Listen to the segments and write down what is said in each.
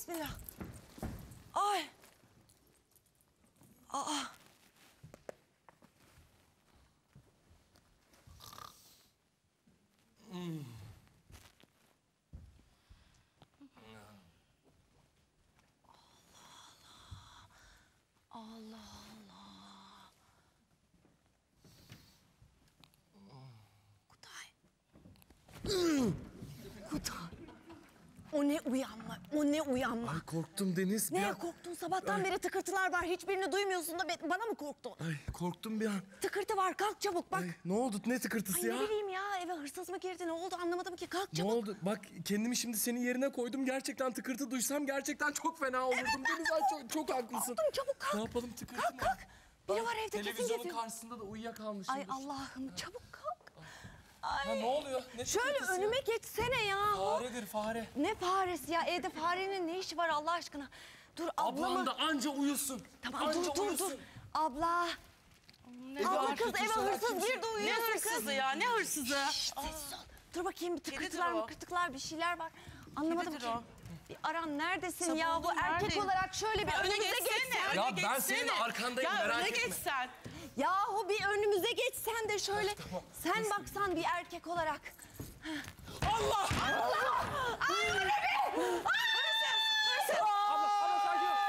bismillah. Ay. Aa. Allah Allah. Kutay. Kutay. O ne uyanma, o ne uyanma. Ay korktum Deniz. Neye korktun? Sabahtan beri tıkırtılar var. Hiçbirini duymuyorsun da bana mı korktun? Ay korktum bir an. Tıkırtı var. Kalk çabuk bak. Ay, ne oldu? Ne tıkırtısı Ay ya? ne bileyim ya. Eve hırsız mı girdi? Ne oldu? Anlamadım ki. Kalk Ne çabuk. oldu? Bak kendimi şimdi senin yerine koydum. Gerçekten tıkırtı duysam gerçekten çok fena olurdum. Evet, ben Deniz de ay çok haklısın. Korktum, çabuk kalk. Ne yapalım tıkırtı Kalk mı? kalk. Biri var evde kesin Televizyonun geziyor. karşısında da uyuyakalmışım. Ay Allah'ım çabuk kalk. Ay. Ha, ne oluyor? Ne Şöyle tıkırtısı ya? önüme geçsene ya. Faredir fare. Ne faresi ya? Evde farenin ne işi var Allah aşkına? Dur Ablam ablama. da anca uyusun. Tamam Anca dur. Abla. Abla kız eve hırsız girdi Ne uyuyorsun kız. hırsızı ya? Ne hırsızı? Sessiz ol. Dur bakayım bir Kedidir tıkırtılar o. mıkırtıklar bir şeyler var. Anlamadım Kedidir ki. o. Bir aran neredesin Sabah ya? Bu oldu, erkek neredeyim? olarak şöyle bir Öne önümüze geçsene. geçsen. Ya öne ben geçsene. senin arkandayım, ya merak öne etme. geçsen. Yahu bir önümüze geçsen de şöyle. Sen baksan bir erkek olarak. Allah! Ay öyle mi? Hırsız. Abla sakin ol.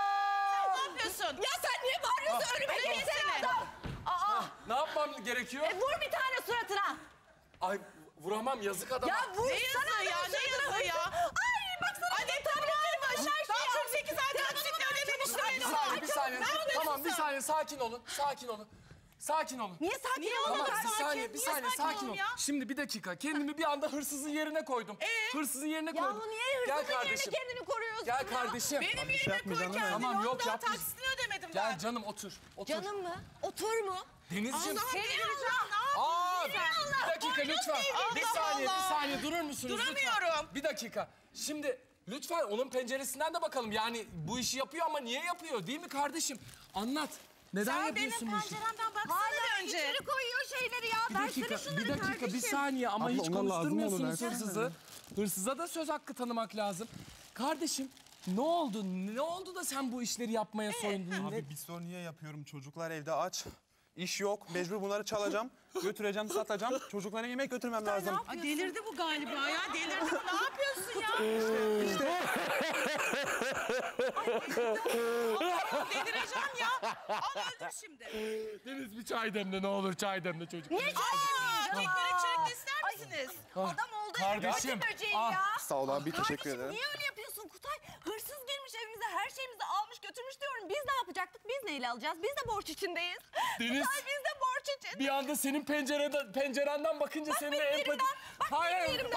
Ne yapıyorsun? Ya sen niye bağırıyorsun? Önüme Öne geçsene geçsene. adam. Aa. Ne yapmam gerekiyor? Vur bir tane suratına. Ay vuramam yazık adama. Ya vur Ne yazığı ya? Ne yazığı ya? Ay baksana. Hadi tabletleri var. Daha 48 ay taksitle ödememiştim ben onu. Bir saniye. Ne ödüyorsun Tamam bir sen? saniye sakin olun. Sakin olun. Sakin olun. Niye sakin Niye olmadın? Tamam olmadın? bir saniye, bir Niye saniye sakin sakin ol. olun ya? Şimdi bir dakika. Kendimi bir anda hırsızın yerine koydum. Hırsızın yerine koydum. Yahu niye hırsızın Gel yerine kardeşim. kendini koruyorsun Gel ya? kardeşim. Benim yerime koy kendini. Tamam, yok, Daha yapmayacağım. taksitini ödemedim Gel ben. canım otur. Otur. Canım mı? Otur mu? Denizciğim. Allah'ım Seni delireceğim. Aa, Ne yapıyorsun? bir dakika lütfen. Bir Allah saniye, Allah. bir saniye durur musunuz Duramıyorum. lütfen? Bir dakika. Şimdi lütfen onun penceresinden de bakalım. Yani bu işi yapıyor ama niye yapıyor? Değil mi kardeşim? Anlat. Neden Sen benim yapıyorsun bu işi? penceremden baksana Hala bir önce. içeri koyuyor şeyleri ya. Bir Versene dakika, şunları bir dakika, kardeşim. bir saniye ama Abla, hiç ona lazım olur, konuşturmuyorsunuz versene. hırsızı. Hırsıza da söz hakkı tanımak lazım. Kardeşim ne oldu? Ne oldu da sen bu işleri yapmaya soyundun? Abi bir sor niye yapıyorum? Çocuklar evde aç. İş yok. Mecbur bunları çalacağım. Götüreceğim, satacağım. Çocuklara yemek götürmem lazım. Ay, delirdi bu galiba ya. Delirdi bu. Ne yapıyorsun ya? Allah'ım delireceğim ya. Al öldür şimdi. Deniz bir çay demle ne olur çay demle çocuk. Niye Aa, tek börek çörek ister misiniz? Adam oldu Kardeşim, evde böceği al. ya. Sağ ol abi, teşekkür ederim. Niye öyle yapıyorsun Kutay? Hırsız girmiş evimize, her şeyimizi almış götürmüş diyorum. Biz ne yapacaktık? Biz neyle alacağız? Biz de borç içindeyiz. Deniz. Kutay biz de borç için. Bir anda senin pencerenden bakınca seninle benim empati... yerimden, bak benim yerimden.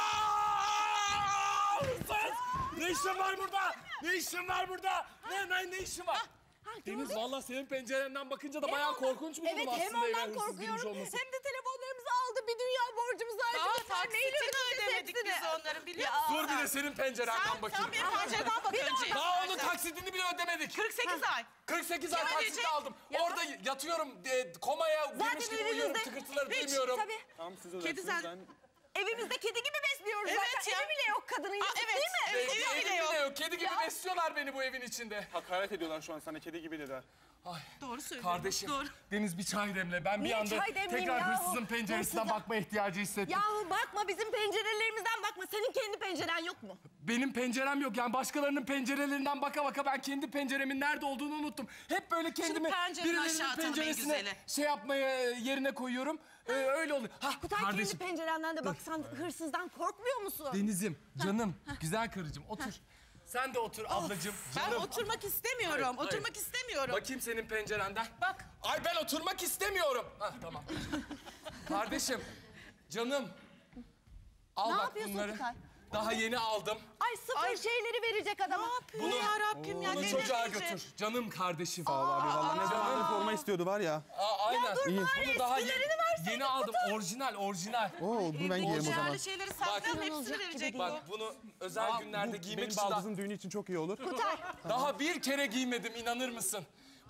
Hırsız! Ne işin var burada? Ne işin var burada? Ne işin var? Deniz gördün. vallahi senin pencerenden bakınca da bayağı korkunç bir durum Evet aslında. hem ondan eve hırsız girmiş korkuyorum olması. hem de telefonlarımızı aldı. Bir dünya borcumuz var. Daha Şimdi sen neyle taksitini ödemedik hepsini? biz onların biliyor musun? Dur bir de senin pencerenden bakayım. Sen benim pencereden bak önce. Daha onun taksidini bile ödemedik. 48 ay. 48 ay Ya taksit ödeyecek. aldım. Orada yatıyorum, komaya girmiş gibi uyuyorum, evimizde- tıkırtıları Hiç, duymuyorum. Tabii. Tamam siz Kedi ödersiniz. sen- Ben... Evimizde kedi gibi besliyoruz Evet zaten. ya. Evi bile yok kadının yazık evet. değil mi? Evi bile yok. Kedi gibi Ya. besliyorlar beni bu evin içinde. Hakaret ediyorlar şu an sana, kedi gibi dedi. Doğru söylüyorsun. Kardeşim, Doğru. Deniz bir çay demle. Ben bir Niye anda çay demleyeyim tekrar yahu? hırsızın penceresinden Hırsıza- bakma ihtiyacı hissettim. Yahu bakma bizim pencerelerimizden bakma. Senin kendi penceren yok mu? Benim pencerem yok. Yani başkalarının pencerelerinden baka baka ben kendi penceremin nerede olduğunu unuttum. Hep böyle kendimi pencerenin birilerinin aşağı atalım en penceresine güzeli. şey yapmaya yerine koyuyorum. Öyle oluyor. Ha Kutay kardeşim. kendi pencerenden de baksan hırsızdan korkmuyor musun? Deniz'im, canım, güzel karıcığım otur. Sen de otur ablacığım. Ben Canım. oturmak istemiyorum. Hayır, hayır. Oturmak istemiyorum. Bakayım senin pencerenden. Bak. Ay ben oturmak istemiyorum. Hah tamam. Kardeşim, canım. Al Ne bak yapıyorsun bunları. Kutay? Daha yeni aldım. Ay sıfır şeyleri verecek adama. Ne yapıyor Bunu- ya Rabbim ya? Bunu delireceğim. çocuğa götür. Canım kardeşim. Sağ ol abi valla. Ne zamandır forma istiyordu var ya. Aynen. dur bari Bunu daha eskilerini verseydin yeni aldım. Orijinal. Oo bunu ben giyerim o zaman. Değerli şeyleri saklıyorum. Hepsini olacak gibi verecek bu. Bak bunu özel günlerde Bu giymek benim için daha, baldızın düğünü için çok iyi olur. Kutay. daha bir kere giymedim inanır mısın?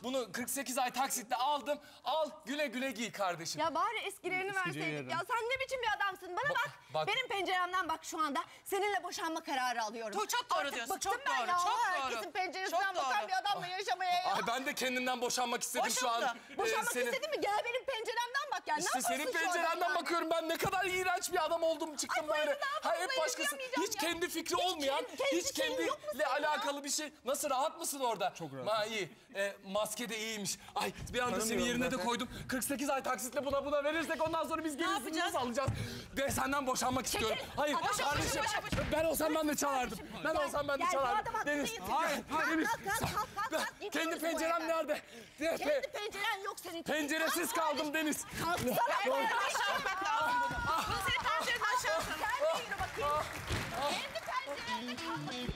Bunu 48 ay taksitle aldım. Al güle güle giy kardeşim. Ya bari eskilerini Eskiciye verseydik yerim. ya. Sen ne biçim bir adamsın? Bana bak. bak. Benim penceremden bak şu anda. Seninle boşanma kararı alıyorum. Çok doğru Artık diyorsun, bıktım çok ben doğru, ya. çok doğru. Herkesin penceresinden Çok bakan doğru. bir adamla yaşamaya ya. Ay ben de kendimden boşanmak istedim şu an. Boşandı. Boşanmak Senin- istedin mi? Gel benim penceremden bak ya. Ne İşte senin yaparsın şu adamı pencerenden yani? bakıyorum ben ne kadar iğrenç bir adam oldum çıktım Ay, bu böyle. evi daha Ha hep fazla başkası. yaşayamayacağım Hiç ya. kendi fikri Hiç olmayan, kendi hiç şeyin yok mu kendiyle senin ya? alakalı bir şey. Nasıl rahat mısın orada? Çok rahat. Ha iyi. Maske de iyiymiş. Ay bir anda senin Tanımıyorum yerine de zaten. koydum. 48 ay taksitle buna verirsek ondan sonra biz gerisini yapacağız? nasıl alacağız? De senden boşanmak istiyorum. Hayır Boşa, kardeşim. boşa. Ben olsam ben de çalardım. Ben olsam ben de Gel, bu çalardım. adam haklı Deniz. değil. Hayır. Kalk, Deniz. kalk. Gidiyoruz Kendi bu pencerem evden. nerede? Kendi penceren yok senin. Penceresiz kaldım Deniz. Kalksana. Aşağı atmak lazım bunu. Bunu senin pencereden aşağı atalım. Sen de yürü bakayım. Kendi pencerende kal bakayım.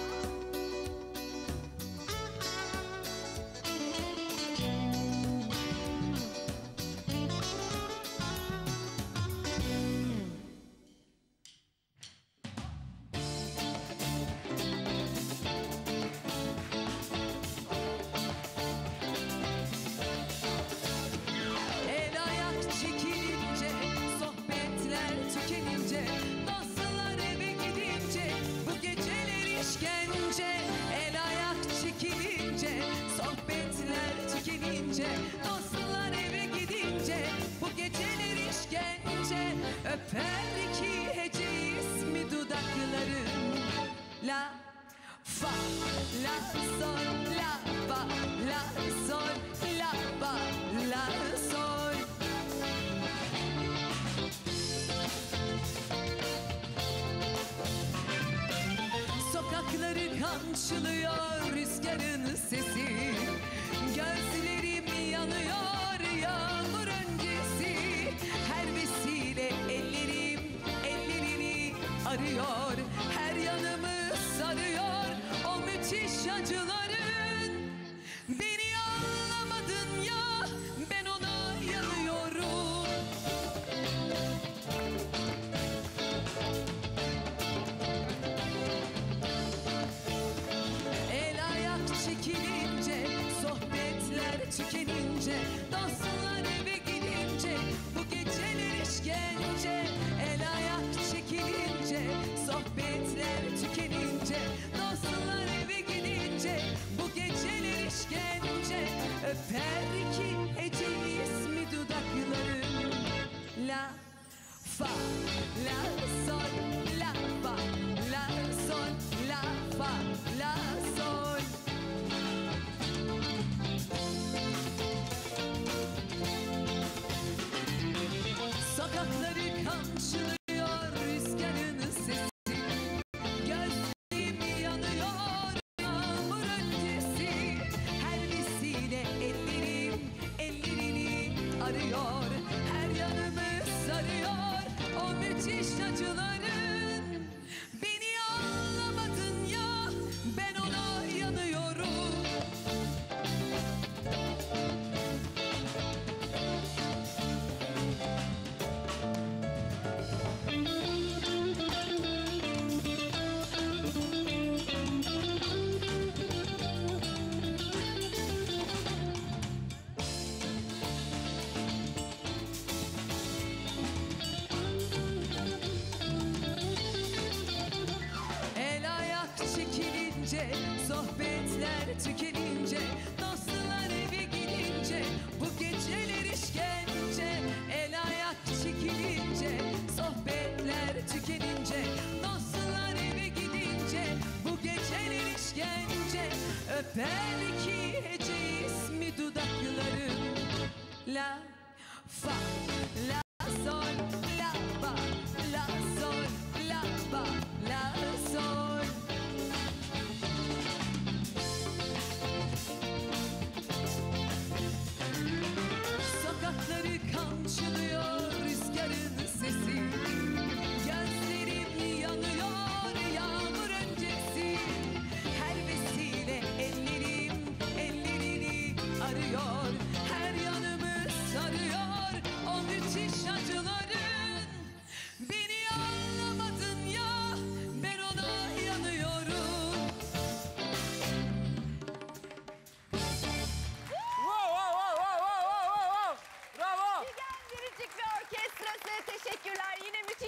El ayak çekilince, sohbetler tükenince, dostlar eve gidince, bu geceler işkence. El ayak çekilince, sohbetler tükenince, dostlar eve gidince, bu geceler işkence. Öper iki hece ismi dudakların. La fa la sol la fa la sol la fa la sol. Sokakları kamçılıyor rüzgarın sesi. Gözlerim yanıyor yağmur öncesi. Her vesile ellerini arıyor. Her yanımı sarıyor o müthiş acıların. Beni anlamadın ya, ben ona yanıyorum. El ayak çekilince, sohbetler tükenince, dostlar eve gidince, bu geceler işkence. El ayak çekilince, sohbetler tükenince, dostlar eve gidince, bu geceler işkence. Öper iki hece ismi dudakların. La fa la sol la fa la sol la fa la sol. Sokakları kamçılıyor rüzgarın sesi. Gözlerim yanıyor yağmur öncesi. Her vesile ellerini arıyor. Her yanımı sarıyor o müthiş acıların. Beni anlamadın ya, ben ona yanıyorum. El ayak çekilince, sohbetler tükenince, dostlar eve gidince, bu geceler işkence. El ayak çekilince, sohbetler tükenince, dostlar eve gidince, bu geceler işkence. Öper iki hece ismi dudakların. La fa la sol la fa la sol la fa la sol. Sokakları kamçılıyor rüzgarın sesi. Gözlerim yanıyor yağmur öncesi. Her vesile ellerini arıyor. Her yanımı sarıyor o müthiş acıların.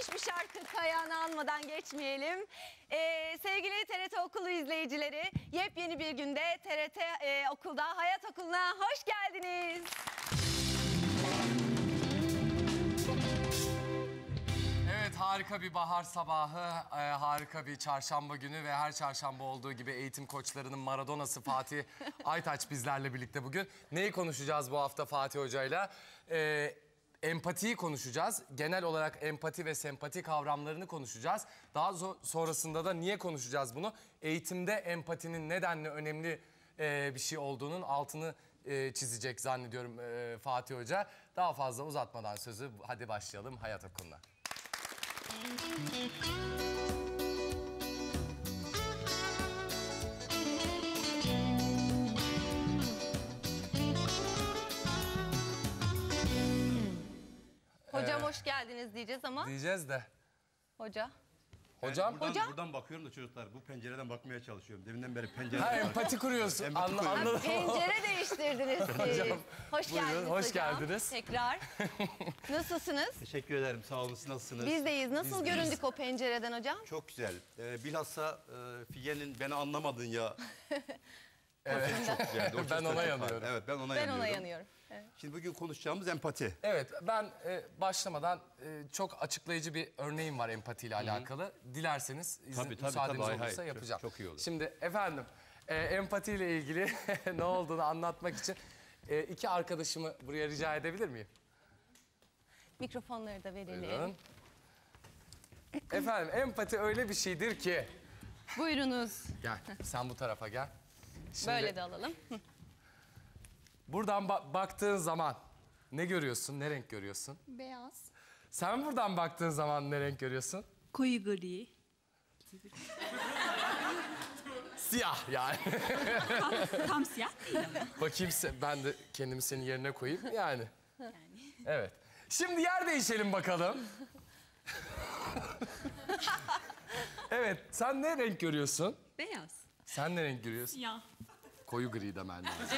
müthiş bir şarkı Kayahan'ı almadan geçmeyelim. Sevgili TRT Okulu izleyicileri, yepyeni bir günde TRT Okul'da, Hayat Okulu'na hoş geldiniz. Evet, harika bir bahar sabahı, harika bir çarşamba günü ve her çarşamba olduğu gibi eğitim koçlarının Maradona'sı Fatih Aytaç bizlerle birlikte bugün. Neyi konuşacağız bu hafta Fatih Hoca'yla? Empatiyi konuşacağız. Genel olarak empati ve sempati kavramlarını konuşacağız. Daha sonrasında da niye konuşacağız bunu? Eğitimde empatinin nedenle önemli bir şey olduğunun altını çizecek zannediyorum Fatih Hoca. Daha fazla uzatmadan sözü hadi başlayalım Hayat Okulu'na. Hocam hoş geldiniz diyeceğiz ama Diyeceğiz de. hoca. Hocam? Buradan bakıyorum da çocuklar, bu pencereden bakmaya çalışıyorum. Deminden beri Ha, pencereden empati kuruyorsun. Empati kuruyorum. Anladım. Pencere değiştirdiniz siz. Hoş buyurun, geldiniz hoş hocam. geldiniz. Tekrar. Nasılsınız? Teşekkür ederim. Sağ olun. Siz nasılsınız? Bizdeyiz. Nasıl göründük o pencereden hocam? Çok güzel. Bilhassa Figen'in beni anlamadın ya. Evet. Çok güzeldi. O Ben çok ona çok yanıyorum. var. Evet, ben ona Ben yanıyorum. ona yanıyorum. Evet. Şimdi bugün konuşacağımız empati. Evet, ben başlamadan çok açıklayıcı bir örneğim var empatiyle alakalı. Dilerseniz Tabii, müsaadeniz hay hay. olursa yapacağım. Çok iyi olur. Şimdi efendim, empatiyle ilgili ne olduğunu anlatmak için iki arkadaşımı buraya rica edebilir miyim? Mikrofonları da verelim. Buyurun. Efendim, empati öyle bir şeydir ki... Buyurunuz. Gel, sen bu tarafa gel. Şimdi, Böyle de alalım. buradan baktığın zaman ne görüyorsun, ne renk görüyorsun? Beyaz. Sen buradan baktığın zaman ne renk görüyorsun? Koyu gri. Siyah yani. Tam siyah değil ama. Bakayım ben de kendimi senin yerine koyayım yani. Evet. Şimdi yer değişelim bakalım. Evet, sen ne renk görüyorsun? Beyaz. Sen ne renk görüyorsun? Siyah. Koyu gri demen lazım.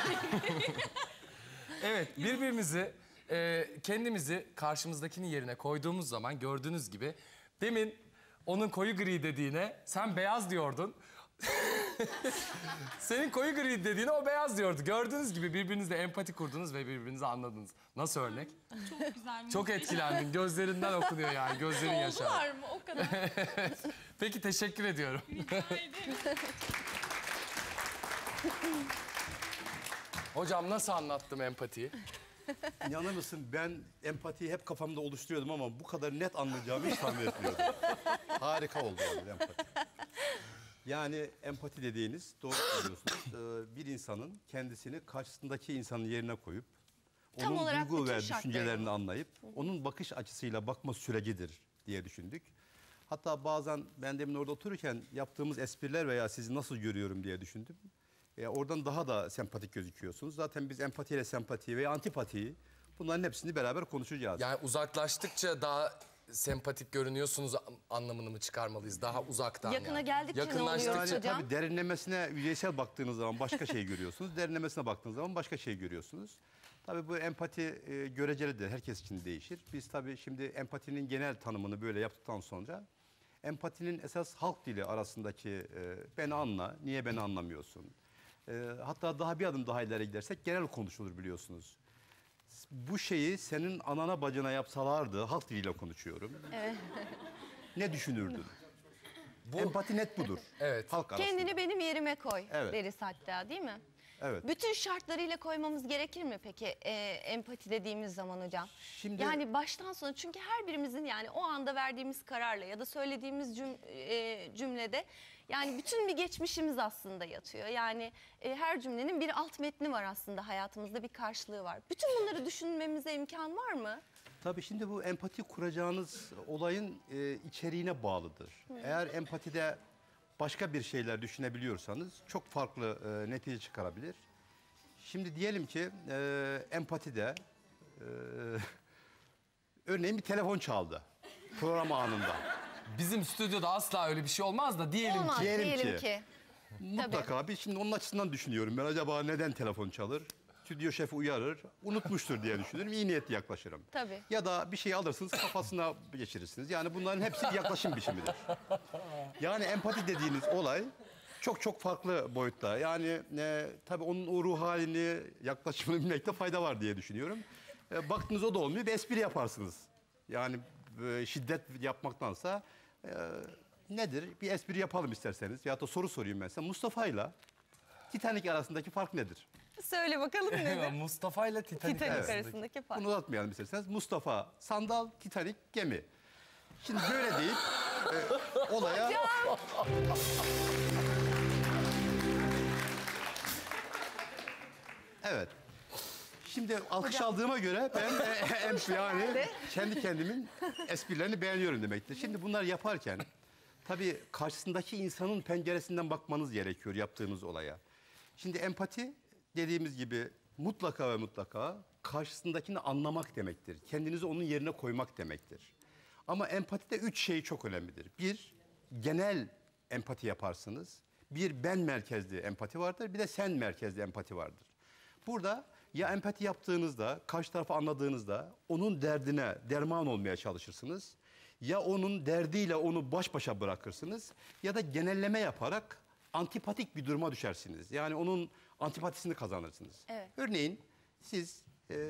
Evet, birbirimizi, kendimizi karşımızdakinin yerine koyduğumuz zaman gördüğünüz gibi... Demin onun koyu gri dediğine sen beyaz diyordun. Senin koyu gri dediğine o beyaz diyordu. Gördüğünüz gibi birbirinizle empati kurdunuz ve birbirinizi anladınız. Nasıl örnek? Çok güzel. Çok etkilendin. Gözlerinden okunuyor yani. Gözlerin yaşar. Var mı o kadar? Peki teşekkür ediyorum. Hocam nasıl anlattım empatiyi? İnanır mısın, ben empatiyi hep kafamda oluşturuyordum ama bu kadar net anlayacağımı hiç tahmin etmiyordum. Harika oldu yani empati. Yani empati dediğiniz, doğru söylüyorsunuz. Bir insanın kendisini karşısındaki insanın yerine koyup... Tam onun olarak duygu bütün ve şartları. düşüncelerini anlayıp... onun bakış açısıyla bakma sürecidir diye düşündük. Hatta bazen ben demin orada otururken yaptığımız espriler veya sizi nasıl görüyorum diye düşündüm. Oradan daha da sempatik gözüküyorsunuz. Zaten biz empatiyle sempatiyi veya antipatiyi, bunların hepsini beraber konuşacağız. Yani uzaklaştıkça daha sempatik görünüyorsunuz anlamını mı çıkarmalıyız? Daha uzaktan Yakına yani. geldikçe ne oluyor? Yakınlaştıkça... Yani hocam? tabii derinlemesine, yüzeysel baktığınız zaman başka şey görüyorsunuz. Derinlemesine baktığınız zaman başka şey görüyorsunuz. Tabii bu empati görecelidir. Herkes için değişir. Biz tabii şimdi empatinin genel tanımını böyle yaptıktan sonra... empatinin esas halk dili arasındaki beni anla, niye beni anlamıyorsun? Hatta daha bir adım daha ileri gidersek genel konuşulur biliyorsunuz. Bu şeyi senin anana bacına yapsalardı, halk diliyle konuşuyorum. Evet. Ne düşünürdün? Empati net budur. Evet. Halk arasında. Kendini benim yerime koy Evet. deriz hatta, değil mi? Evet. Bütün şartlarıyla koymamız gerekir mi peki empati dediğimiz zaman hocam? Şimdi- Yani baştan sona, çünkü her birimizin yani o anda verdiğimiz kararla ya da söylediğimiz cümlede yani bütün bir geçmişimiz aslında yatıyor. Yani her cümlenin bir alt metni var aslında, hayatımızda bir karşılığı var. Bütün bunları düşünmemize imkan var mı? Tabii şimdi bu empati kuracağınız olayın içeriğine bağlıdır. Eğer empatide başka bir şeyler düşünebiliyorsanız çok farklı netice çıkarabilir. Şimdi diyelim ki empatide örneğin bir telefon çaldı program anında. Bizim stüdyoda asla öyle bir şey olmaz da diyelim Olmaz ki... diyelim diyelim ki. ki. Mutlaka bir, şimdi onun açısından düşünüyorum ben, acaba neden telefon çalır? stüdyo şefi uyarır, unutmuştur diye düşünürüm. İyi niyetli yaklaşırım. Tabii. Ya da bir şey alırsınız kafasına geçirirsiniz. Yani bunların hepsi bir yaklaşım biçimidir. Yani empati dediğiniz olay çok çok farklı boyutta. Yani tabii onun o ruh halini, yaklaşımını bilmekte fayda var diye düşünüyorum. Baktınız o da olmuyor, bir espri yaparsınız. Yani şiddet yapmaktansa nedir? Bir espri yapalım isterseniz. Ya da soru sorayım ben size. Mustafa'yla Titanic arasındaki fark nedir? Söyle bakalım nedir? Mustafa ile Titanic Titanic arasındaki. arasındaki fark. Bunu uzatmayalım isterseniz. Mustafa sandal, Titanic gemi. Şimdi böyle deyip olaya... Evet. Şimdi alkış aldığıma göre ben yani kendi kendimin esprilerini beğeniyorum demektir. Şimdi bunları yaparken tabii karşısındaki insanın penceresinden bakmanız gerekiyor yaptığınız olaya. Şimdi empati dediğimiz gibi mutlaka ve mutlaka karşısındakini anlamak demektir. Kendinizi onun yerine koymak demektir. Ama empatide 3 şey çok önemlidir. Bir, genel empati yaparsınız. Bir, ben merkezli empati vardır. Bir de sen merkezli empati vardır. Burada ya empati yaptığınızda, karşı tarafı anladığınızda onun derdine derman olmaya çalışırsınız. Ya onun derdiyle onu baş başa bırakırsınız. Ya da genelleme yaparak antipatik bir duruma düşersiniz. Yani onun antipatisini kazanırsınız. Evet. Örneğin siz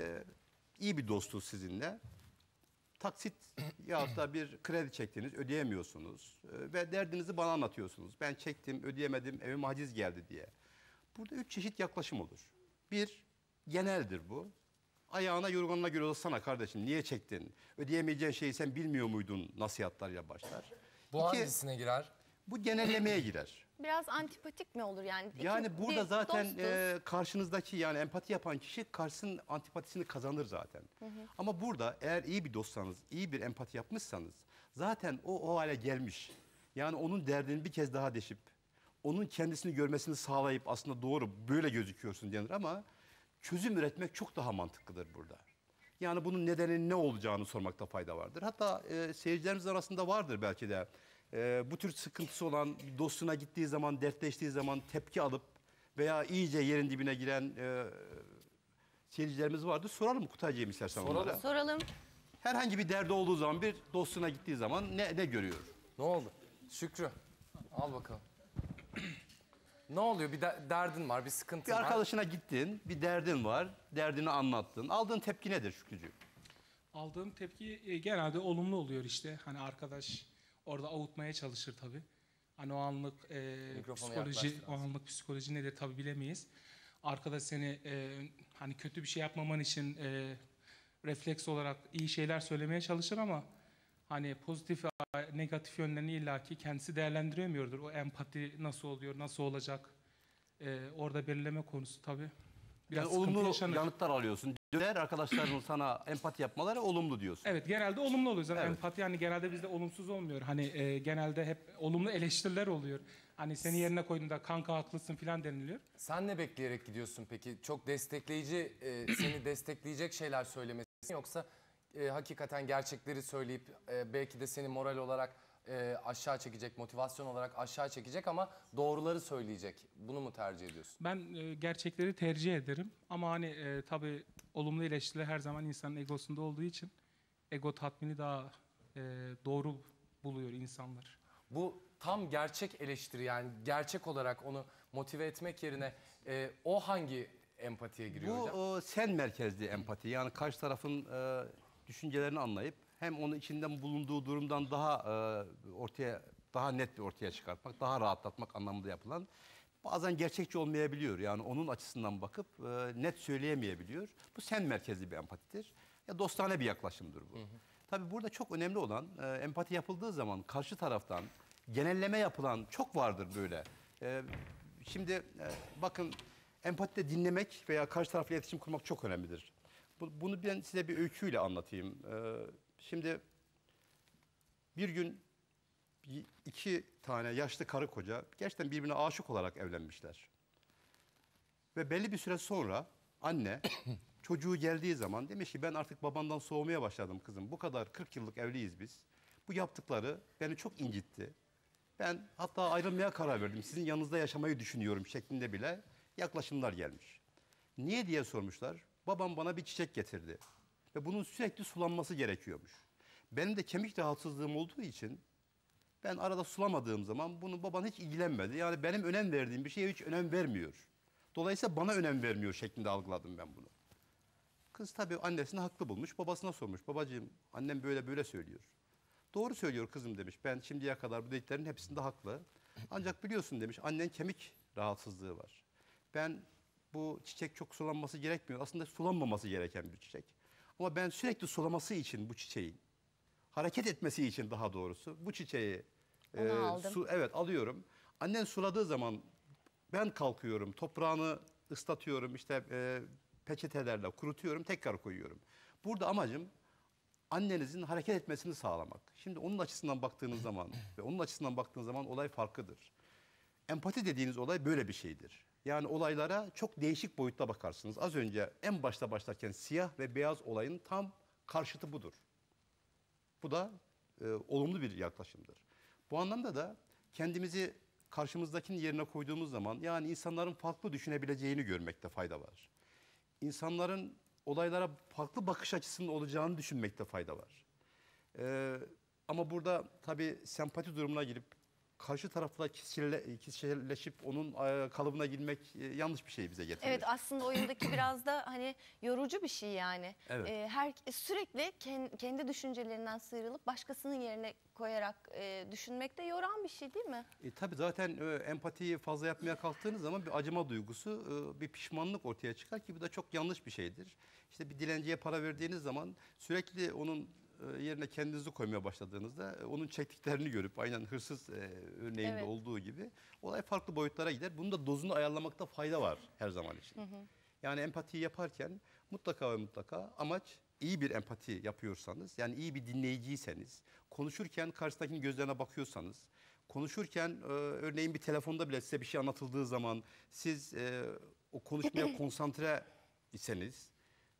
iyi bir dostuz sizinle. Taksit ya da bir kredi çektiniz, ödeyemiyorsunuz ve derdinizi bana anlatıyorsunuz. Ben çektim, ödeyemedim, evime haciz geldi diye. Burada 3 çeşit yaklaşım olur. Bir, geneldir bu. Ayağına yorganına göre olsana kardeşim, niye çektin? Ödeyemeyeceğin şeyi sen bilmiyor muydun nasihatlarıyla başlar. Bu İki, hangisine girer? bu genellemeye girer. Biraz antipatik mi olur yani? Yani burada Bir zaten dostuz. karşınızdaki yani empati yapan kişi karşısının antipatisini kazanır zaten. Ama burada eğer iyi bir dostsanız, iyi bir empati yapmışsanız zaten o hale gelmiş. Yani onun derdini bir kez daha deşip, onun kendisini görmesini sağlayıp aslında doğru böyle gözüküyorsun denir ama çözüm üretmek çok daha mantıklıdır burada. Yani bunun nedeninin ne olacağını sormakta fayda vardır. Hatta seyircilerimiz arasında vardır belki de. Bu tür sıkıntısı olan bir dostuna gittiği zaman, dertleştiği zaman tepki alıp veya iyice yerin dibine giren seyircilerimiz vardır. Soralım mı Kutaycığım istersen onlara? Soralım. Herhangi bir derdi olduğu zaman bir dostuna gittiği zaman ne görüyor? Ne oldu? Şükrü, al bakalım. Ne oluyor? Bir derdin var, bir sıkıntın Bir var. arkadaşına gittin, bir derdin var, derdini anlattın. Aldığın tepki nedir Şükrücüğüm? Aldığım tepki genelde olumlu oluyor işte. Hani arkadaş orada avutmaya çalışır tabii. Hani o anlık Mikrofonu psikoloji, yaklaştır o anlık psikoloji nedir tabii bilemeyiz. Arkadaş seni hani kötü bir şey yapmaman için refleks olarak iyi şeyler söylemeye çalışır ama hani pozitif ve negatif yönlerini illaki kendisi değerlendiremiyordur. O empati nasıl oluyor, nasıl olacak? Orada belirleme konusu tabii. Biraz Yani sıkıntı olumlu yaşanır. yanıtlar alıyorsun. Diğer arkadaşlarının sana empati yapmaları olumlu diyorsun. Evet, genelde olumlu oluyor. Zaten Evet. empati hani genelde bizde olumsuz olmuyor. Hani genelde hep olumlu eleştiriler oluyor. Hani seni yerine koyduğunda kanka haklısın falan deniliyor. Sen ne bekleyerek gidiyorsun peki? Çok destekleyici, seni destekleyecek şeyler söylemesi mi? Yoksa hakikaten gerçekleri söyleyip belki de seni moral olarak aşağı çekecek, motivasyon olarak aşağı çekecek ama doğruları söyleyecek. Bunu mu tercih ediyorsun? Ben gerçekleri tercih ederim. Ama hani tabii olumlu eleştiriler her zaman insanın egosunda olduğu için ego tatmini daha doğru buluyor insanlar. Bu tam gerçek eleştiri, yani gerçek olarak onu motive etmek yerine o hangi empatiye giriyor Bu hocam? sen merkezli empati. Yani karşı tarafın düşüncelerini anlayıp hem onun içinden bulunduğu durumdan daha net bir ortaya çıkartmak, daha rahatlatmak anlamında yapılan. Bazen gerçekçi olmayabiliyor. Yani onun açısından bakıp net söyleyemeyebiliyor. Bu sen merkezli bir empatidir. Ya dostane bir yaklaşımdır bu. Tabii burada çok önemli olan empati yapıldığı zaman karşı taraftan genelleme yapılan çok vardır böyle. Şimdi bakın empatide dinlemek veya karşı tarafla iletişim kurmak çok önemlidir. Bunu ben size bir öyküyle anlatayım. Şimdi bir gün iki tane yaşlı karı koca gerçekten birbirine aşık olarak evlenmişler. Ve belli bir süre sonra anne çocuğu geldiği zaman demiş ki ben artık babandan soğumaya başladım kızım. Bu kadar 40 yıllık evliyiz biz. Bu yaptıkları beni çok incitti. Ben hatta ayrılmaya karar verdim. Sizin yanınızda yaşamayı düşünüyorum şeklinde bile yaklaşımlar gelmiş. Niye diye sormuşlar. Babam bana bir çiçek getirdi. Ve bunun sürekli sulanması gerekiyormuş. Benim de kemik rahatsızlığım olduğu için ben arada sulamadığım zaman bunu baban hiç ilgilenmedi. Yani benim önem verdiğim bir şeye hiç önem vermiyor. Dolayısıyla bana önem vermiyor şeklinde algıladım ben bunu. Kız tabii annesini haklı bulmuş, babasına sormuş. Babacığım, annem böyle böyle söylüyor. Doğru söylüyor kızım demiş. Ben şimdiye kadar bu dediklerin hepsinde haklı. Ancak biliyorsun demiş, annen kemik rahatsızlığı var. Ben bu çiçek çok sulanması gerekmiyor. Aslında sulanmaması gereken bir çiçek. Ama ben sürekli sulaması için bu çiçeğin, hareket etmesi için daha doğrusu bu çiçeği aldım. evet alıyorum. Annen suladığı zaman ben kalkıyorum, toprağını ıslatıyorum, işte peçetelerle kurutuyorum, tekrar koyuyorum. Burada amacım annenizin hareket etmesini sağlamak. Şimdi onun açısından baktığınız zaman ve onun açısından baktığınız zaman olay farklıdır. Empati dediğiniz olay böyle bir şeydir. Yani olaylara çok değişik boyutta bakarsınız. Az önce en başta başlarken siyah ve beyaz olayın tam karşıtı budur. Bu da olumlu bir yaklaşımdır. Bu anlamda da kendimizi karşımızdakinin yerine koyduğumuz zaman yani insanların farklı düşünebileceğini görmekte fayda var. İnsanların olaylara farklı bakış açısının olacağını düşünmekte fayda var. Ama burada tabii sempati durumuna girip karşı tarafla kişiselleşip onun kalıbına girmek yanlış bir şey bize getirir. Evet, aslında oyundaki biraz da hani yorucu bir şey yani. Evet. Sürekli kendi düşüncelerinden sıyrılıp başkasının yerine koyarak düşünmek de yoran bir şey değil mi? Tabii zaten empatiyi fazla yapmaya kalktığınız zaman bir acıma duygusu, bir pişmanlık ortaya çıkar ki bu da çok yanlış bir şeydir. İşte bir dilenciye para verdiğiniz zaman sürekli onun yerine kendinizi koymaya başladığınızda onun çektiklerini görüp aynen hırsız örneğinde Evet. olduğu gibi olay farklı boyutlara gider. Bunun da dozunu ayarlamakta fayda var her zaman için. Yani empatiyi yaparken mutlaka ve mutlaka amaç iyi bir empati yapıyorsanız, yani iyi bir dinleyiciyseniz, konuşurken karşıdakinin gözlerine bakıyorsanız, konuşurken örneğin bir telefonda bile size bir şey anlatıldığı zaman siz o konuşmaya konsantre iseniz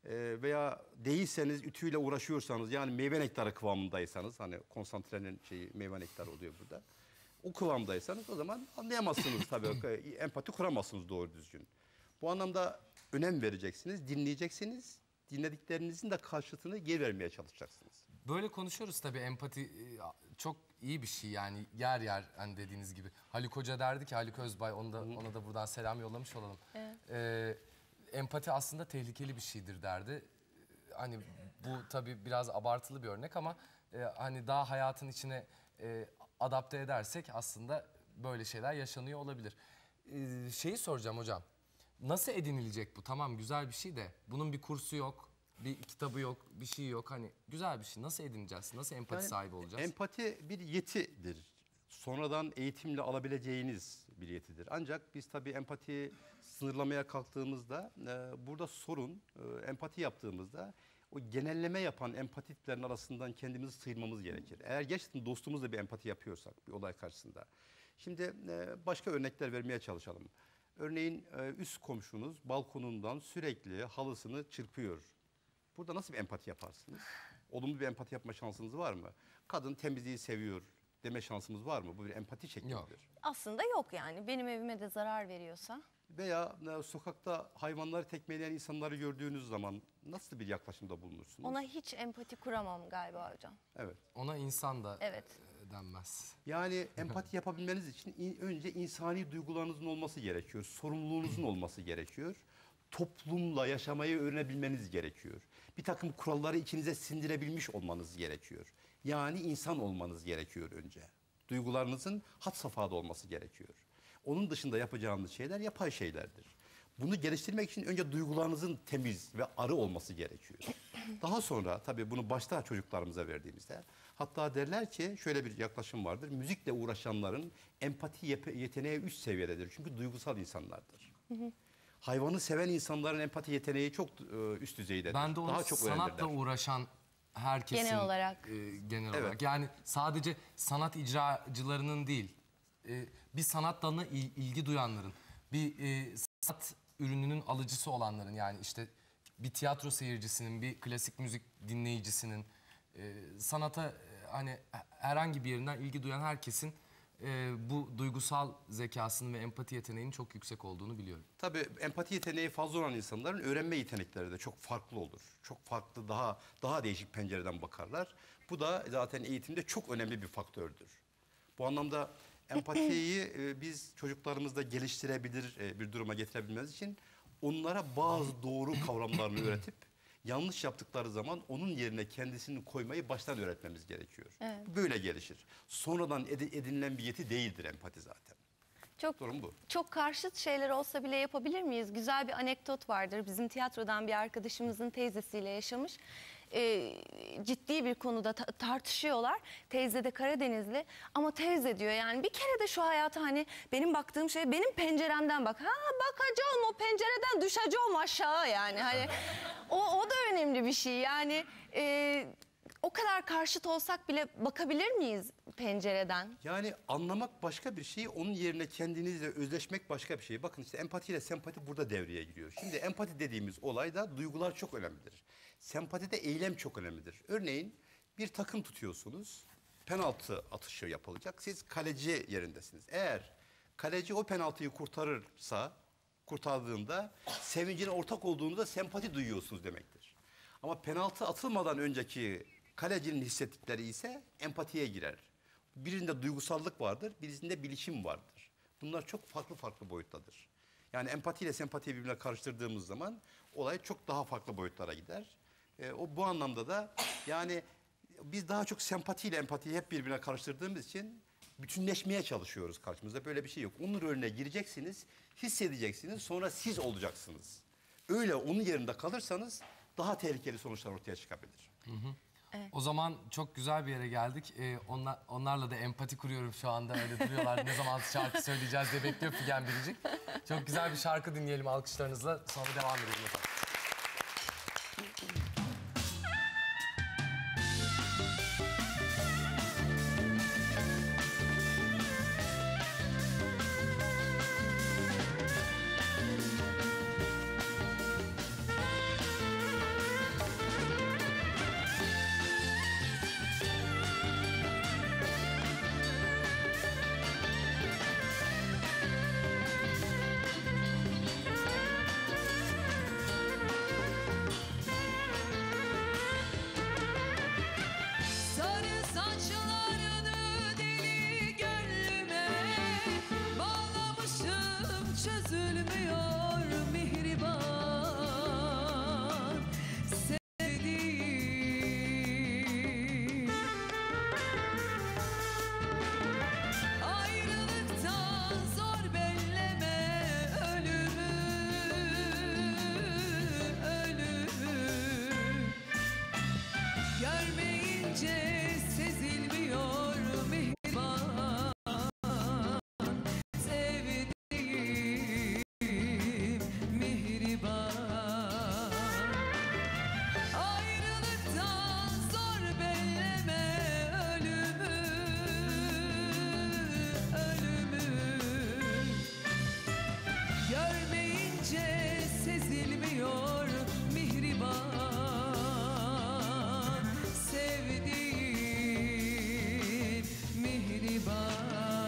veya değilseniz ütüyle uğraşıyorsanız yani meyve nektarı kıvamındaysanız hani konsantrenin şeyi meyve nektarı oluyor burada. O kıvamdaysanız o zaman anlayamazsınız tabii empati kuramazsınız doğru düzgün. Bu anlamda önem vereceksiniz, dinleyeceksiniz. Dinlediklerinizin de karşılığını geri vermeye çalışacaksınız. Böyle konuşuyoruz tabii, empati çok iyi bir şey yani yer yer hani dediğiniz gibi. Haluk Hoca derdi ki, Haluk Özbay, ona da buradan selam yollamış olalım. Evet. Empati aslında tehlikeli bir şeydir derdi. Hani bu tabii biraz abartılı bir örnek ama hani daha hayatın içine adapte edersek aslında böyle şeyler yaşanıyor olabilir. Şeyi soracağım hocam. Nasıl edinilecek bu? Tamam, güzel bir şey de bunun bir kursu yok, bir kitabı yok, bir şey yok. Hani güzel bir şey. Nasıl edineceğiz? Nasıl empati sahibi olacağız? Empati bir yetidir. Sonradan eğitimle alabileceğiniz bir yetidir. Ancak biz tabii empatiyi sınırlamaya kalktığımızda burada sorun empati yaptığımızda o genelleme yapan empati tiplerinin arasından kendimizi sıyırmamız gerekir. Eğer gerçekten dostumuzla bir empati yapıyorsak bir olay karşısında. Şimdi başka örnekler vermeye çalışalım. Örneğin üst komşunuz balkonundan sürekli halısını çırpıyor. Burada nasıl bir empati yaparsınız? Olumlu bir empati yapma şansınız var mı? Kadın temizliği seviyor deme şansımız var mı? Bu bir empati şeklidir. Yok. Aslında yok yani. Benim evime de zarar veriyorsa. Veya sokakta hayvanları tekmeleyen insanları gördüğünüz zaman nasıl bir yaklaşımda bulunursunuz? Ona hiç empati kuramam galiba hocam. Evet. Ona insan da Evet. denmez. Yani empati yapabilmeniz için önce insani duygularınızın olması gerekiyor. Sorumluluğunuzun olması gerekiyor. Toplumla yaşamayı öğrenebilmeniz gerekiyor. Bir takım kuralları içinize sindirebilmiş olmanız gerekiyor. Yani insan olmanız gerekiyor önce. Duygularınızın had safhada olması gerekiyor. Onun dışında yapacağınız şeyler yapay şeylerdir. Bunu geliştirmek için önce duygularınızın temiz ve arı olması gerekiyor. Daha sonra tabii bunu başta çocuklarımıza verdiğimizde hatta derler ki şöyle bir yaklaşım vardır. Müzikle uğraşanların empati yeteneği üst seviyededir. Çünkü duygusal insanlardır. Hayvanı seven insanların empati yeteneği çok üst düzeydedir. Ben de onu daha çok sanatla öğrenirler. uğraşan herkesin Genel olarak. Genel Evet. olarak yani sadece sanat icracılarının değil, bir sanat dalına ilgi duyanların, bir sanat ürününün alıcısı olanların, yani işte bir tiyatro seyircisinin, bir klasik müzik dinleyicisinin, sanata hani herhangi bir yerinden ilgi duyan herkesin bu duygusal zekasının ve empati yeteneğinin çok yüksek olduğunu biliyorum. Tabii empati yeteneği fazla olan insanların öğrenme yetenekleri de çok farklı olur. Çok farklı, daha değişik pencereden bakarlar. Bu da zaten eğitimde çok önemli bir faktördür. Bu anlamda empatiyi biz çocuklarımızda geliştirebilir bir duruma getirebilmemiz için onlara bazı doğru kavramlarını öğretip yanlış yaptıkları zaman onun yerine kendisini koymayı baştan öğretmemiz gerekiyor. Evet. Böyle gelişir. Sonradan edinilen bir yeti değildir empati zaten. Çok Durum bu. Çok karşıt şeyler olsa bile yapabilir miyiz? Güzel bir anekdot vardır. Bizim tiyatrodan bir arkadaşımızın teyzesiyle yaşamış. Ciddi bir konuda tartışıyorlar. Teyze de Karadenizli ama teyze diyor yani bir kere de şu hayata hani benim baktığım şey benim penceremden bak. Ha bakacağım o pencereden düşeceğim aşağı yani hani o da önemli bir şey yani o kadar karşıt olsak bile bakabilir miyiz pencereden? Yani anlamak başka bir şey, onun yerine kendinizle özleşmek başka bir şey. Bakın işte empati ile sempati burada devreye giriyor. Şimdi empati dediğimiz olayda duygular çok önemlidir. Sempatide eylem çok önemlidir. Örneğin bir takım tutuyorsunuz, penaltı atışı yapılacak. Siz kaleci yerindesiniz. Eğer kaleci o penaltıyı kurtardığında sevincine ortak olduğunuzda sempati duyuyorsunuz demektir. Ama penaltı atılmadan önceki kalecinin hissettikleri ise empatiye girer. Birinde duygusallık vardır, birisinde bilişim vardır. Bunlar çok farklı boyuttadır. Yani empati ile sempatiyi birbirine karıştırdığımız zaman olay çok daha farklı boyutlara gider. Bu anlamda da yani biz daha çok sempati ile empatiyi hep birbirine karıştırdığımız için bütünleşmeye çalışıyoruz karşımızda. Böyle bir şey yok. Onun önüne gireceksiniz, hissedeceksiniz, sonra siz olacaksınız. Öyle onun yerinde kalırsanız daha tehlikeli sonuçlar ortaya çıkabilir. Evet. O zaman çok güzel bir yere geldik. Onlarla da empati kuruyorum şu anda. Öyle duruyorlar. Ne zaman şarkı söyleyeceğiz diye bekliyor Figen Biricik. Çok güzel bir şarkı dinleyelim alkışlarınızla. Sonra devam edelim efendim. Sarı saçlarını deli gönlüme bağlamışım, çözülmüyor mihriban sevdiğim. Ayrılıktan zor belleme ölümü, görmeyince sezilmiyor mihriban sevdiğim mihriban. Ayrılıktan zor belleme ölümü, görmeyince sezilmiyor mihriban sevdiğim mihriban.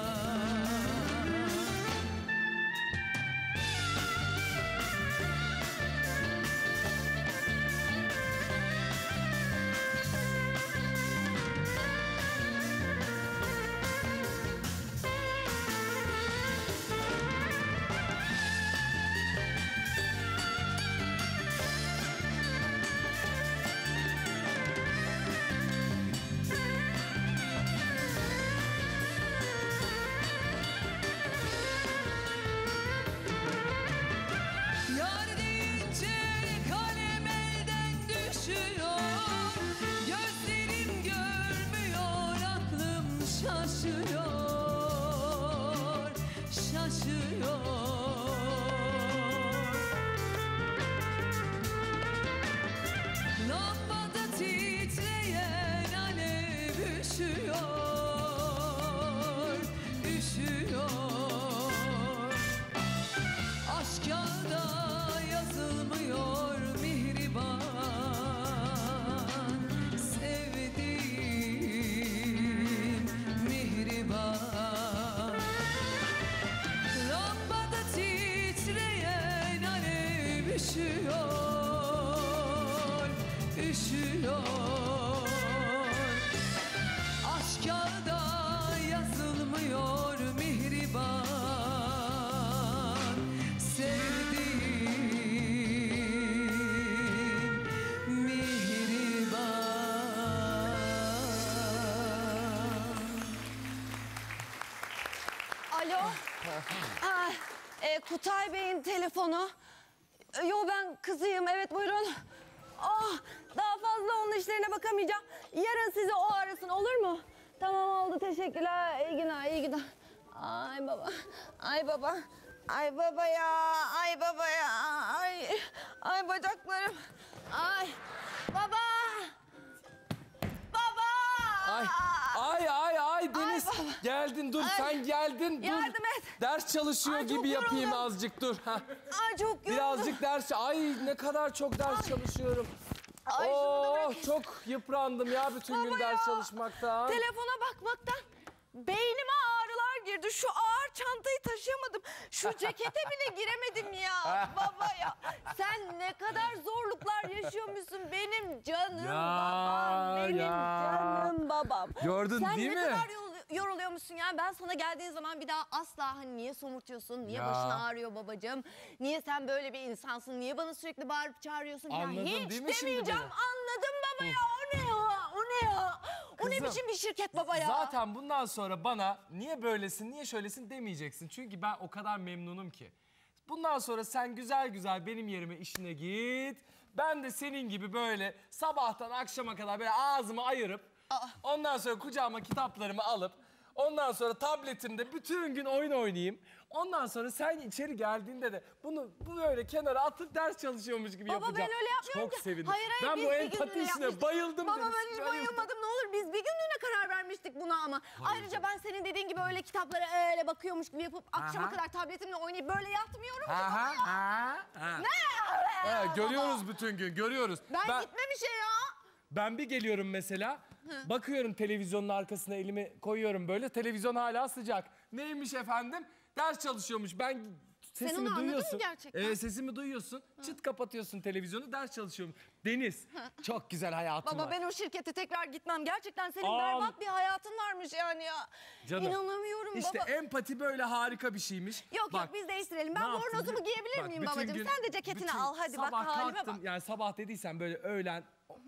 Yar deyince kalem elden düşüyor, gözlerim görmüyor, aklım şaşıyor, şaşıyor. Lambada titreyen alev üşüyor, üşüyor. Aşk kağıda yazılmıyor mihriban sevdiğim mihriban. üşüyor, üşüyor. Aşk kağıda yazılmıyor mihriban. Sevdiğim mihriban. Alo. Kutay Bey'in telefonu. Yo ben kızıyım, evet buyurun. Daha fazla onun işlerine bakamayacağım. Yarın sizi o arasın, olur mu? Tamam oldu, teşekkürler. İyi günler, iyi günler. Ay baba, ay baba. Ay baba ya, ay baba ya. Ay bacaklarım. Ay baba. Baba. Ay Deniz baba. geldin dur Ay. sen geldin dur. Yardım et. Ders çalışıyor Ay, çok gibi yapayım yoruldum. azıcık dur. Heh. Ay çok yoruldum. Birazcık ders. Ay ne kadar çok ders çalışıyorum. Ay, şunu da bırakayım. Çok yıprandım ya bütün gün Baba ders ya. çalışmaktan. Telefona bakmaktan beynime ağrılar girdi. Şu ağır çantayı taşıyamadım. Şu cekete bile giremedim ya. Baba ya. Sen ne kadar zorluklar yaşıyormuşsun. Benim canım Ya, babam. Benim ya. canım babam. Gördün Sen değil ne mi? kadar yoruluyormuşsun ya. Ben sana geldiğin zaman bir daha asla hani niye somurtuyorsun? Niye Ya. başın ağrıyor babacığım? Niye sen böyle bir insansın? Niye bana sürekli bağırıp çağırıyorsun? Anladın hiç değil mi şimdi demeyeceğim. beni? Anladım baba ya. O ne ya? O ne ya? O ne Kızım, biçim bir şirket baba ya? Zaten bundan sonra bana niye böylesin, niye şöylesin demeyeceksin. Çünkü ben o kadar memnunum ki. Bundan sonra sen güzel güzel benim yerime işine git. Ben de senin gibi böyle sabahtan akşama kadar böyle ağzımı ayırıp... Ondan sonra kucağıma kitaplarımı alıp... Ondan sonra tabletimde bütün gün oyun oynayayım. Ondan sonra sen içeri geldiğinde de bunu böyle kenara atıp ders çalışıyormuş gibi Baba yapacağım. ben öyle yapmıyorum Çok ki. sevindim. Hayır, ben biz bu bir empati günlüğüne işine yapmıştık. bayıldım. Baba Deniz, ben hiç bayılmadım, ne olur biz bir günlüğüne karar vermiştik buna ama. Ayrıca ben senin dediğin gibi öyle kitaplara öyle bakıyormuş gibi yapıp akşama kadar tabletimle oynayıp böyle yatmıyorum ki baba ya. Ne? Görüyoruz bütün gün, görüyoruz. Ben gitmemiş ya. Ben bir geliyorum mesela, bakıyorum televizyonun arkasına elimi koyuyorum böyle, televizyon hala sıcak. Neymiş efendim? Ders çalışıyormuş. Ben sesimi onu anladın mı duyuyorsun. gerçekten? Sesimi duyuyorsun. Çıt kapatıyorsun televizyonu, ders çalışıyorum. Deniz, çok güzel hayatım Baba var. ben o şirkete tekrar gitmem. Gerçekten senin Al. berbat bir hayatın varmış yani ya. Canım, İnanamıyorum İşte baba. empati böyle harika bir şeymiş. Yok Bak, yok biz değiştirelim. ne Ben yaptım bornozumu biliyor- giyebilir Bak, miyim bütün babacığım? gün- Sen de ceketini bütün al hadi bak sabah halime kalktım, bak. yani sabah dediysen böyle öğlen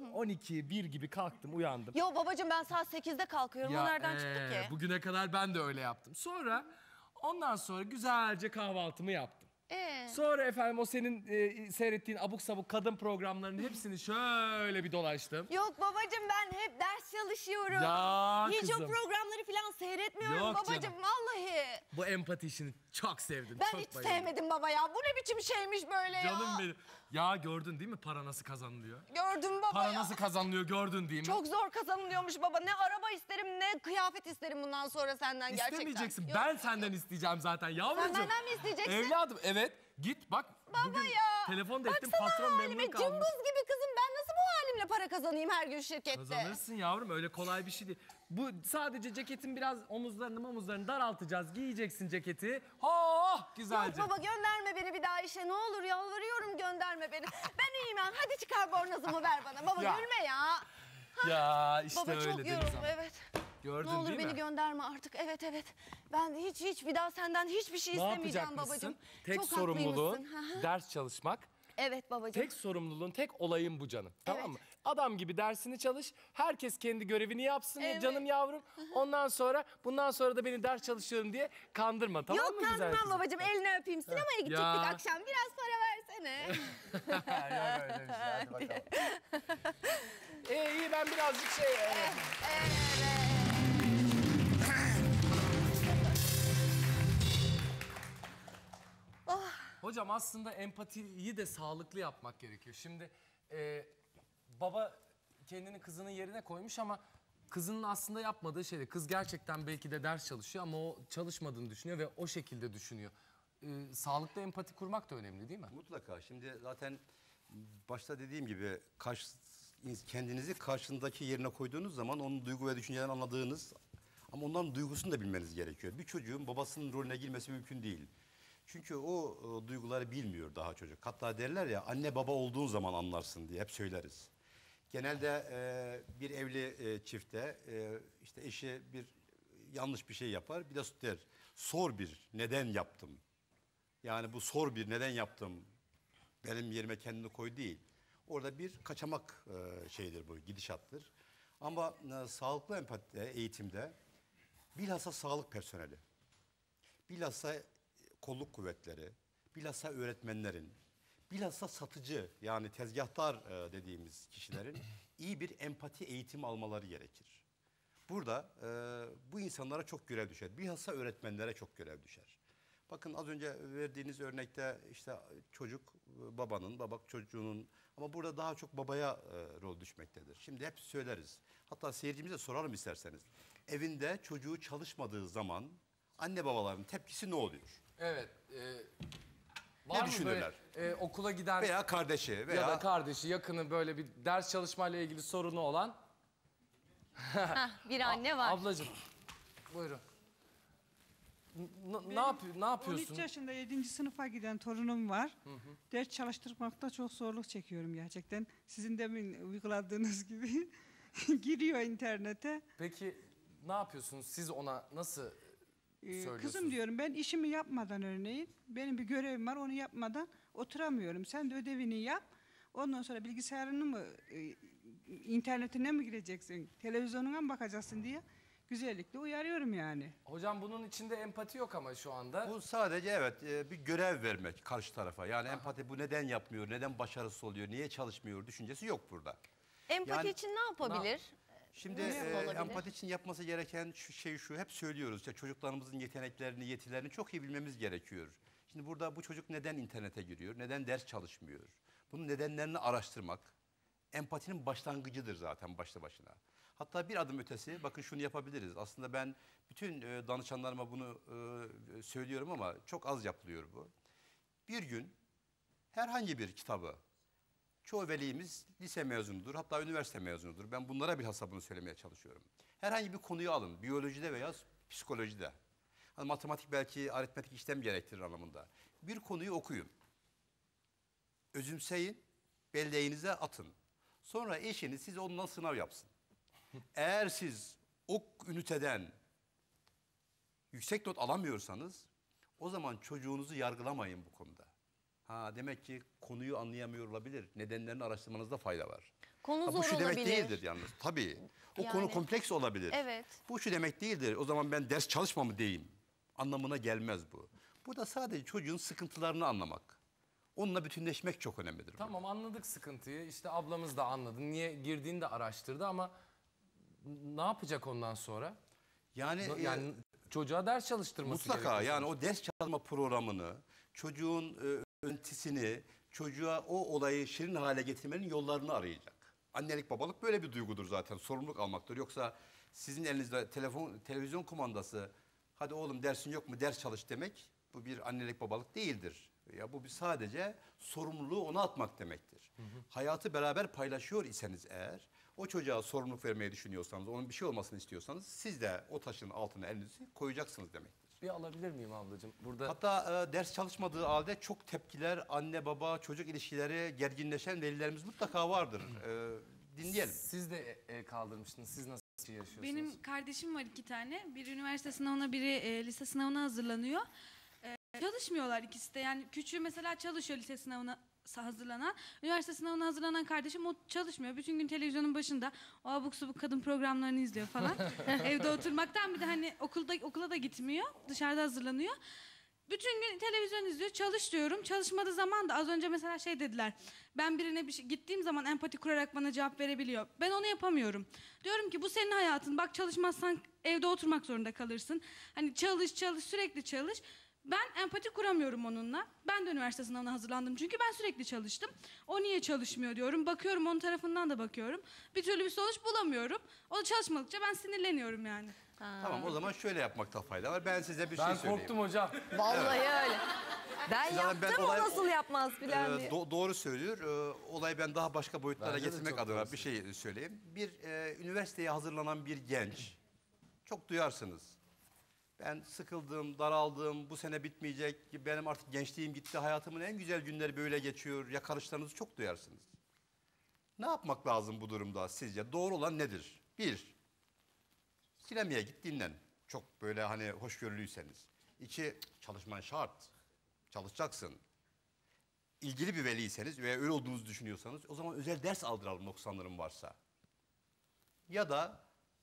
12, 1 gibi kalktım, uyandım. Yo babacığım ben saat 8'de kalkıyorum. O nereden çıktı ki? Bugüne kadar ben de öyle yaptım. Sonra ondan sonra güzelce kahvaltımı yaptım. Sonra efendim o senin seyrettiğin abuk sabuk kadın programlarının hepsini şöyle bir dolaştım. Yok babacığım ben hep ders çalışıyorum. Ya Hiç kızım. o programları falan seyretmiyorum Yok babacığım canım. vallahi. Bu empati işini çok sevdim. Ben çok hiç bayıldım. sevmedim baba ya. Bu ne biçim şeymiş böyle ya. Canım benim. Ya gördün değil mi para nasıl kazanılıyor? Gördüm baba Para ya. nasıl kazanılıyor gördün değil mi? Çok zor kazanılıyormuş baba. Ne araba isterim ne kıyafet isterim bundan sonra senden gerçekten. İstemeyeceksin. Yok. Ben senden isteyeceğim zaten yavrucuğum. Sen benden mi isteyeceksin? Evladım evet. Git bak. Baba bugün ya. telefon da ettim Baksana patron halime, memnun kalmış. cımbız gibi kızım. Ben nasıl bu halimle para kazanayım her gün şirkette? Kazanırsın yavrum öyle kolay bir şey değil. Bu sadece ceketin biraz omuzlarını daraltacağız. Giyeceksin ceketi. Oh güzelce. Yok baba gönderme beni bir daha işe. Ne olur yalvarıyorum gönderme beni. Ben iyiyim ben. Hadi çıkar bornozumu ver bana. Baba Ya. gülme ya. Ya işte Baba öyle çok Deniz yoruldum Hanım. evet. Gördün Ne olur değil beni mi? gönderme artık. Evet evet. Ben hiç bir daha senden hiçbir şey Ne istemeyeceğim yapacakmışsın? babacığım. Tek Çok sorumluluğun haklıymışsın. Hı hı. ders çalışmak. Evet babacığım. Tek sorumluluğun, tek olayın bu canım. Tamam Evet. mı? Adam gibi dersini çalış. Herkes kendi görevini yapsın Evet. canım yavrum. Ondan sonra bundan sonra da beni ders çalışıyorum diye kandırma tamam Yok mı güzel kandırmam kızım? babacığım elini öpeyim. Sinemaya gidecektik Ya. akşam. Biraz para versene. Yok öyle bir şey, hadi bakalım. İyi ben birazcık Hocam aslında empatiyi de sağlıklı yapmak gerekiyor. Şimdi baba kendini kızının yerine koymuş ama kızının aslında yapmadığı şey de kız gerçekten belki de ders çalışıyor ama o çalışmadığını düşünüyor ve o şekilde düşünüyor. Sağlıklı empati kurmak da önemli değil mi? Mutlaka. Şimdi zaten başta dediğim gibi kendinizi karşındaki yerine koyduğunuz zaman onun duygu ve düşüncelerini anladığınız ama onların duygusunu da bilmeniz gerekiyor. Bir çocuğun babasının rolüne girmesi mümkün değil. Çünkü o duyguları bilmiyor daha çocuk. Hatta derler ya anne baba olduğun zaman anlarsın diye hep söyleriz. Genelde bir evli çifte işte eşi bir yanlış bir şey yapar. Bir de der sor bir neden yaptım. Yani bu sor bir neden yaptım. Benim yerime kendini koy değil. Orada bir kaçamak şeydir bu gidişattır. Ama sağlıklı empatide eğitimde bilhassa sağlık personeli, bilhassa kolluk kuvvetleri, bilhassa öğretmenlerin, bilhassa satıcı yani tezgahtar dediğimiz kişilerin iyi bir empati eğitimi almaları gerekir. Burada bu insanlara çok görev düşer. Bilhassa öğretmenlere çok görev düşer. Bakın az önce verdiğiniz örnekte işte çocuk babanın, baba çocuğunun ama burada daha çok babaya rol düşmektedir. Şimdi hep söyleriz. Hatta seyircimize sorarım isterseniz. Evinde çocuğu çalışmadığı zaman anne babaların tepkisi ne oluyor? Evet. Var mı düşünürler? böyle, okula giden Veya kardeşi veya ya da kardeşi, yakını böyle bir ders çalışmayla ilgili sorunu olan Bir anne var. ablacığım. Buyurun. Ne yapıyorsun? 13 yaşında 7. sınıfa giden torunum var. Ders çalıştırmakta çok zorluk çekiyorum gerçekten. Sizin demin uyguladığınız gibi giriyor internete. Peki ne yapıyorsunuz? Siz ona nasıl söylüyorsunuz? Kızım diyorum ben işimi yapmadan örneğin benim bir görevim var onu yapmadan oturamıyorum. Sen de ödevini yap. Ondan sonra bilgisayarını mı internetine mi gireceksin? Televizyonuna mı bakacaksın diye güzellikle uyarıyorum yani. Hocam bunun içinde empati yok ama şu anda. bu sadece evet bir görev vermek karşı tarafa. Yani empati bu neden yapmıyor, neden başarısız oluyor, niye çalışmıyor düşüncesi yok burada. Empati Yani- için ne yapabilir? Şimdi Nasıl olabilir? empati için yapması gereken şu hep söylüyoruz. İşte çocuklarımızın yeteneklerini, yetilerini çok iyi bilmemiz gerekiyor. Şimdi burada bu çocuk neden internete giriyor, neden ders çalışmıyor? Bunun nedenlerini araştırmak empatinin başlangıcıdır zaten başlı başına. Hatta bir adım ötesi bakın şunu yapabiliriz. Aslında ben bütün danışanlarıma bunu söylüyorum ama çok az yapılıyor bu. Bir gün herhangi bir kitabı çoğu velimiz lise mezunudur, hatta üniversite mezunudur. Ben bunlara bilhassa bunu söylemeye çalışıyorum. Herhangi bir konuyu alın, biyolojide veya psikolojide. Hani matematik belki aritmetik işlem gerektirir anlamında. Bir konuyu okuyun. Özümseyin, belleğinize atın. Sonra eşiniz size ondan sınav yapsın. Eğer siz o üniteden yüksek not alamıyorsanız o zaman çocuğunuzu yargılamayın bu konuda. Demek ki konuyu anlayamıyor olabilir. Nedenlerini araştırmanızda fayda var. Konu Bu zor şu demek olabilir. değildir yalnız. Tabii. O konu Yani- kompleks olabilir. Evet. Bu şu demek değildir. O zaman ben ders çalışma mı diyeyim. Anlamına gelmez bu. Burada sadece çocuğun sıkıntılarını anlamak. Onunla bütünleşmek çok önemlidir. Tamam anladık sıkıntıyı. İşte ablamız da anladı. Niye girdiğini de araştırdı ama ne yapacak ondan sonra? Yani, Yani çocuğa ders çalıştırması mutlaka gerekiyor. yani o ders çalışma programını, çocuğun öğrentisini, çocuğa o olayı şirin hale getirmenin yollarını arayacak. Annelik babalık böyle bir duygudur zaten. Sorumluluk almaktır. Yoksa sizin elinizde televizyon kumandası, hadi oğlum dersin yok mu ders çalış demek bu bir annelik babalık değildir. Ya bu bir sadece sorumluluğu ona atmak demektir. Hayatı beraber paylaşıyor iseniz eğer, o çocuğa sorumluluk vermeyi düşünüyorsanız, onun bir şey olmasını istiyorsanız siz de o taşın altına elinizi koyacaksınız demektir. Bir alabilir miyim ablacığım? Burada Hatta ders çalışmadığı halde çok tepkiler, anne baba çocuk ilişkileri gerginleşen velilerimiz mutlaka vardır. Dinleyelim. siz de kaldırmıştınız. Siz nasıl bir şey yaşıyorsunuz? Benim kardeşim var 2 tane. Biri üniversite sınavına, biri lise sınavına hazırlanıyor. Çalışmıyorlar ikisi de. Yani küçüğü mesela çalışıyor lise sınavına hazırlanan. Üniversite sınavına hazırlanan kardeşim o çalışmıyor. Bütün gün televizyonun başında o abuk subuk kadın programlarını izliyor falan. Evde oturmaktan bir de hani okula da gitmiyor. Dışarıda hazırlanıyor. Bütün gün televizyon izliyor. Çalış diyorum. Çalışmadığı zaman da az önce mesela şey dediler. Ben birine gittiğim zaman empati kurarak bana cevap verebiliyor. Ben onu yapamıyorum. Diyorum ki bu senin hayatın. Bak çalışmazsan evde oturmak zorunda kalırsın. Hani çalış sürekli çalış. Ben empati kuramıyorum onunla. Ben de üniversite sınavına hazırlandım çünkü ben sürekli çalıştım. O niye çalışmıyor diyorum. Bakıyorum onun tarafından da bakıyorum. Bir türlü bir sonuç bulamıyorum. O çalışmadıkça ben sinirleniyorum yani. Tamam o zaman şöyle yapmakta fayda var. Ben size bir şey Ben söyleyeyim. korktum hocam. Vallahi öyle. Ben Siz yaptım ben o olay- nasıl yapmaz bilen diye. Doğru söylüyor. Olayı ben daha başka boyutlara Bence de getirmek çok adına doğru bir şey söyleyeyim. Bir üniversiteye hazırlanan bir genç, çok duyarsınız. Ben sıkıldım, daraldım, bu sene bitmeyecek, benim artık gençliğim gitti, hayatımın en güzel günleri böyle geçiyor, yakarışlarınızı çok duyarsınız. Ne yapmak lazım bu durumda sizce? Doğru olan nedir? 1, sinemaya git dinlen. Çok böyle hani hoşgörülüyseniz. 2, çalışman şart. Çalışacaksın. İlgili bir veliyseniz veya öyle olduğunuzu düşünüyorsanız o zaman özel ders aldıralım noksanlarım varsa. Ya da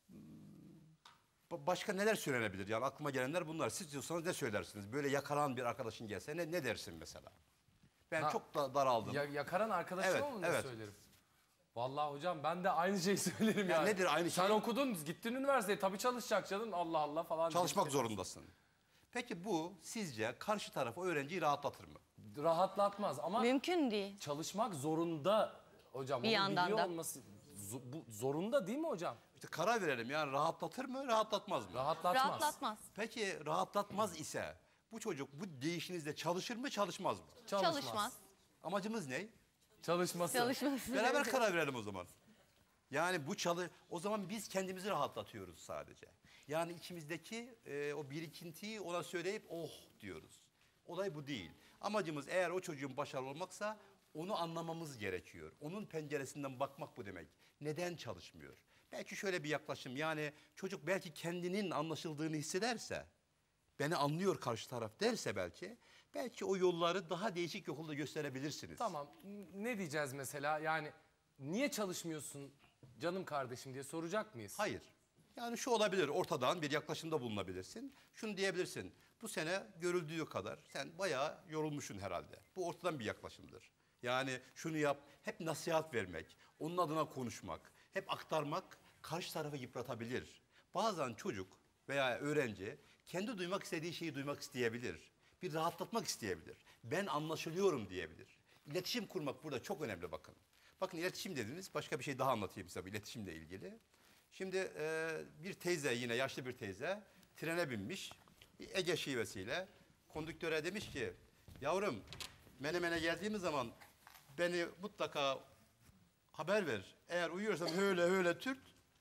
başka neler söylenebilir? Yani aklıma gelenler bunlar. Siz diyorsanız ne söylersiniz? Böyle yakaran bir arkadaşın gelse ne dersin mesela? Ben çok da daraldım. Yakaran arkadaşım Evet, olunca evet. söylerim. Vallahi hocam ben de aynı şeyi söylerim Ya yani. nedir aynı Sen şey? okudun, gittin üniversiteye. Tabii çalışacak canım. Allah Allah falan. Çalışmak zorundasın. Peki bu sizce karşı taraf o öğrenciyi rahatlatır mı? Rahatlatmaz ama Mümkün değil. çalışmak zorunda hocam. Bir Onu yandan biliyor da. olması bu zorunda değil mi hocam? İşte karar verelim yani rahatlatır mı, rahatlatmaz mı? Rahatlatmaz. Rahatlatmaz. Peki rahatlatmaz ise bu çocuk bu değişinizde çalışır mı, çalışmaz mı? Çalışmaz. Amacımız ne? Çalışması. Çalışması. Beraber karar verelim o zaman. Yani o zaman biz kendimizi rahatlatıyoruz sadece. Yani içimizdeki o birikintiyi ona söyleyip oh diyoruz. Olay bu değil. Amacımız eğer o çocuğun başarılı olmaksa onu anlamamız gerekiyor. Onun penceresinden bakmak bu demek. Neden çalışmıyor? Belki şöyle bir yaklaşım yani çocuk belki kendinin anlaşıldığını hissederse, beni anlıyor karşı taraf derse belki o yolları daha değişik yolda gösterebilirsiniz. Tamam. Ne diyeceğiz mesela? Yani niye çalışmıyorsun canım kardeşim diye soracak mıyız? Hayır. Yani şu olabilir, ortadan bir yaklaşımda bulunabilirsin. Şunu diyebilirsin, bu sene görüldüğü kadar sen bayağı yorulmuşsun herhalde. Bu ortadan bir yaklaşımdır. Yani şunu yap, hep nasihat vermek, onun adına konuşmak, hep aktarmak karşı tarafı yıpratabilir. Bazen çocuk veya öğrenci kendi duymak istediği şeyi duymak isteyebilir. Bir rahatlatmak isteyebilir. Ben anlaşılıyorum diyebilir. İletişim kurmak burada çok önemli bakın. Bakın iletişim dediniz, başka bir şey daha anlatayım size bu iletişimle ilgili. Şimdi bir teyze, yine yaşlı bir teyze trene binmiş. Bir Ege şivesiyle kondüktöre demiş ki, yavrum Menemen'e geldiğimiz zaman beni mutlaka haber ver. Eğer uyuyorsam öyle türt,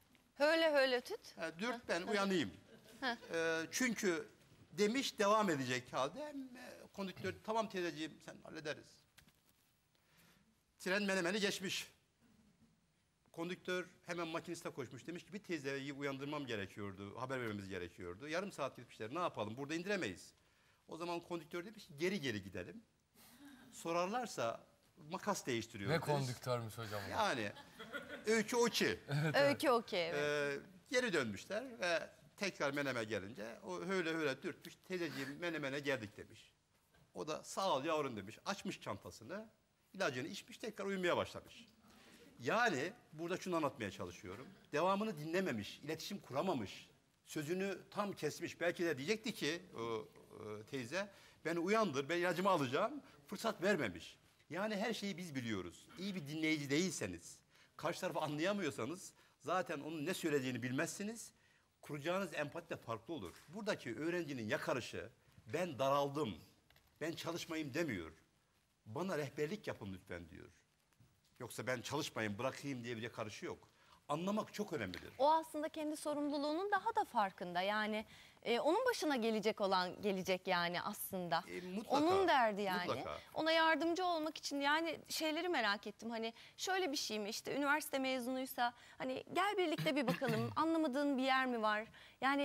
Höyle tüt. dürt ben uyanayım. Çünkü demiş devam edecek halde. Kondüktör tamam teyzeciğim sen hallederiz. Tren Menemen'i geçmiş. Kondüktör hemen makiniste koşmuş. Demiş ki bir teyzeyi uyandırmam gerekiyordu. Haber vermemiz gerekiyordu. Yarım saat gitmişler. Ne yapalım? Burada indiremeyiz. O zaman kondüktör demiş ki geri gidelim. Sorarlarsa makas değiştiriyor. Ne kondüktörmüş hocam. Yani öykü o ki. Öykü okey. Evet. Geri dönmüşler ve tekrar Menemen'e gelince o öyle dürtmüş. Teyzeciğim Menemen'e geldik demiş. O da sağ ol yavrum demiş. Açmış çantasını. İlacını içmiş tekrar uyumaya başlamış. Yani burada şunu anlatmaya çalışıyorum. Devamını dinlememiş, iletişim kuramamış. Sözünü tam kesmiş. Belki de diyecekti ki teyze beni uyandır, ben ilacımı alacağım. Fırsat vermemiş. Yani her şeyi biz biliyoruz. İyi bir dinleyici değilseniz, karşı tarafı anlayamıyorsanız zaten onun ne söylediğini bilmezsiniz. Kuracağınız empati de farklı olur. Buradaki öğrencinin yakarışı ben daraldım, ben çalışmayayım demiyor. Bana rehberlik yapın lütfen diyor. Yoksa ben çalışmayayım, bırakayım diye bir yakarışı yok. Anlamak çok önemlidir. O aslında kendi sorumluluğunun daha da farkında. Yani onun başına gelecek yani aslında. Mutlaka, onun derdi yani. mutlaka. Ona yardımcı olmak için yani şeyleri merak ettim. Hani şöyle bir şey mi işte üniversite mezunuysa hani gel birlikte bir bakalım anlamadığın bir yer mi var? Yani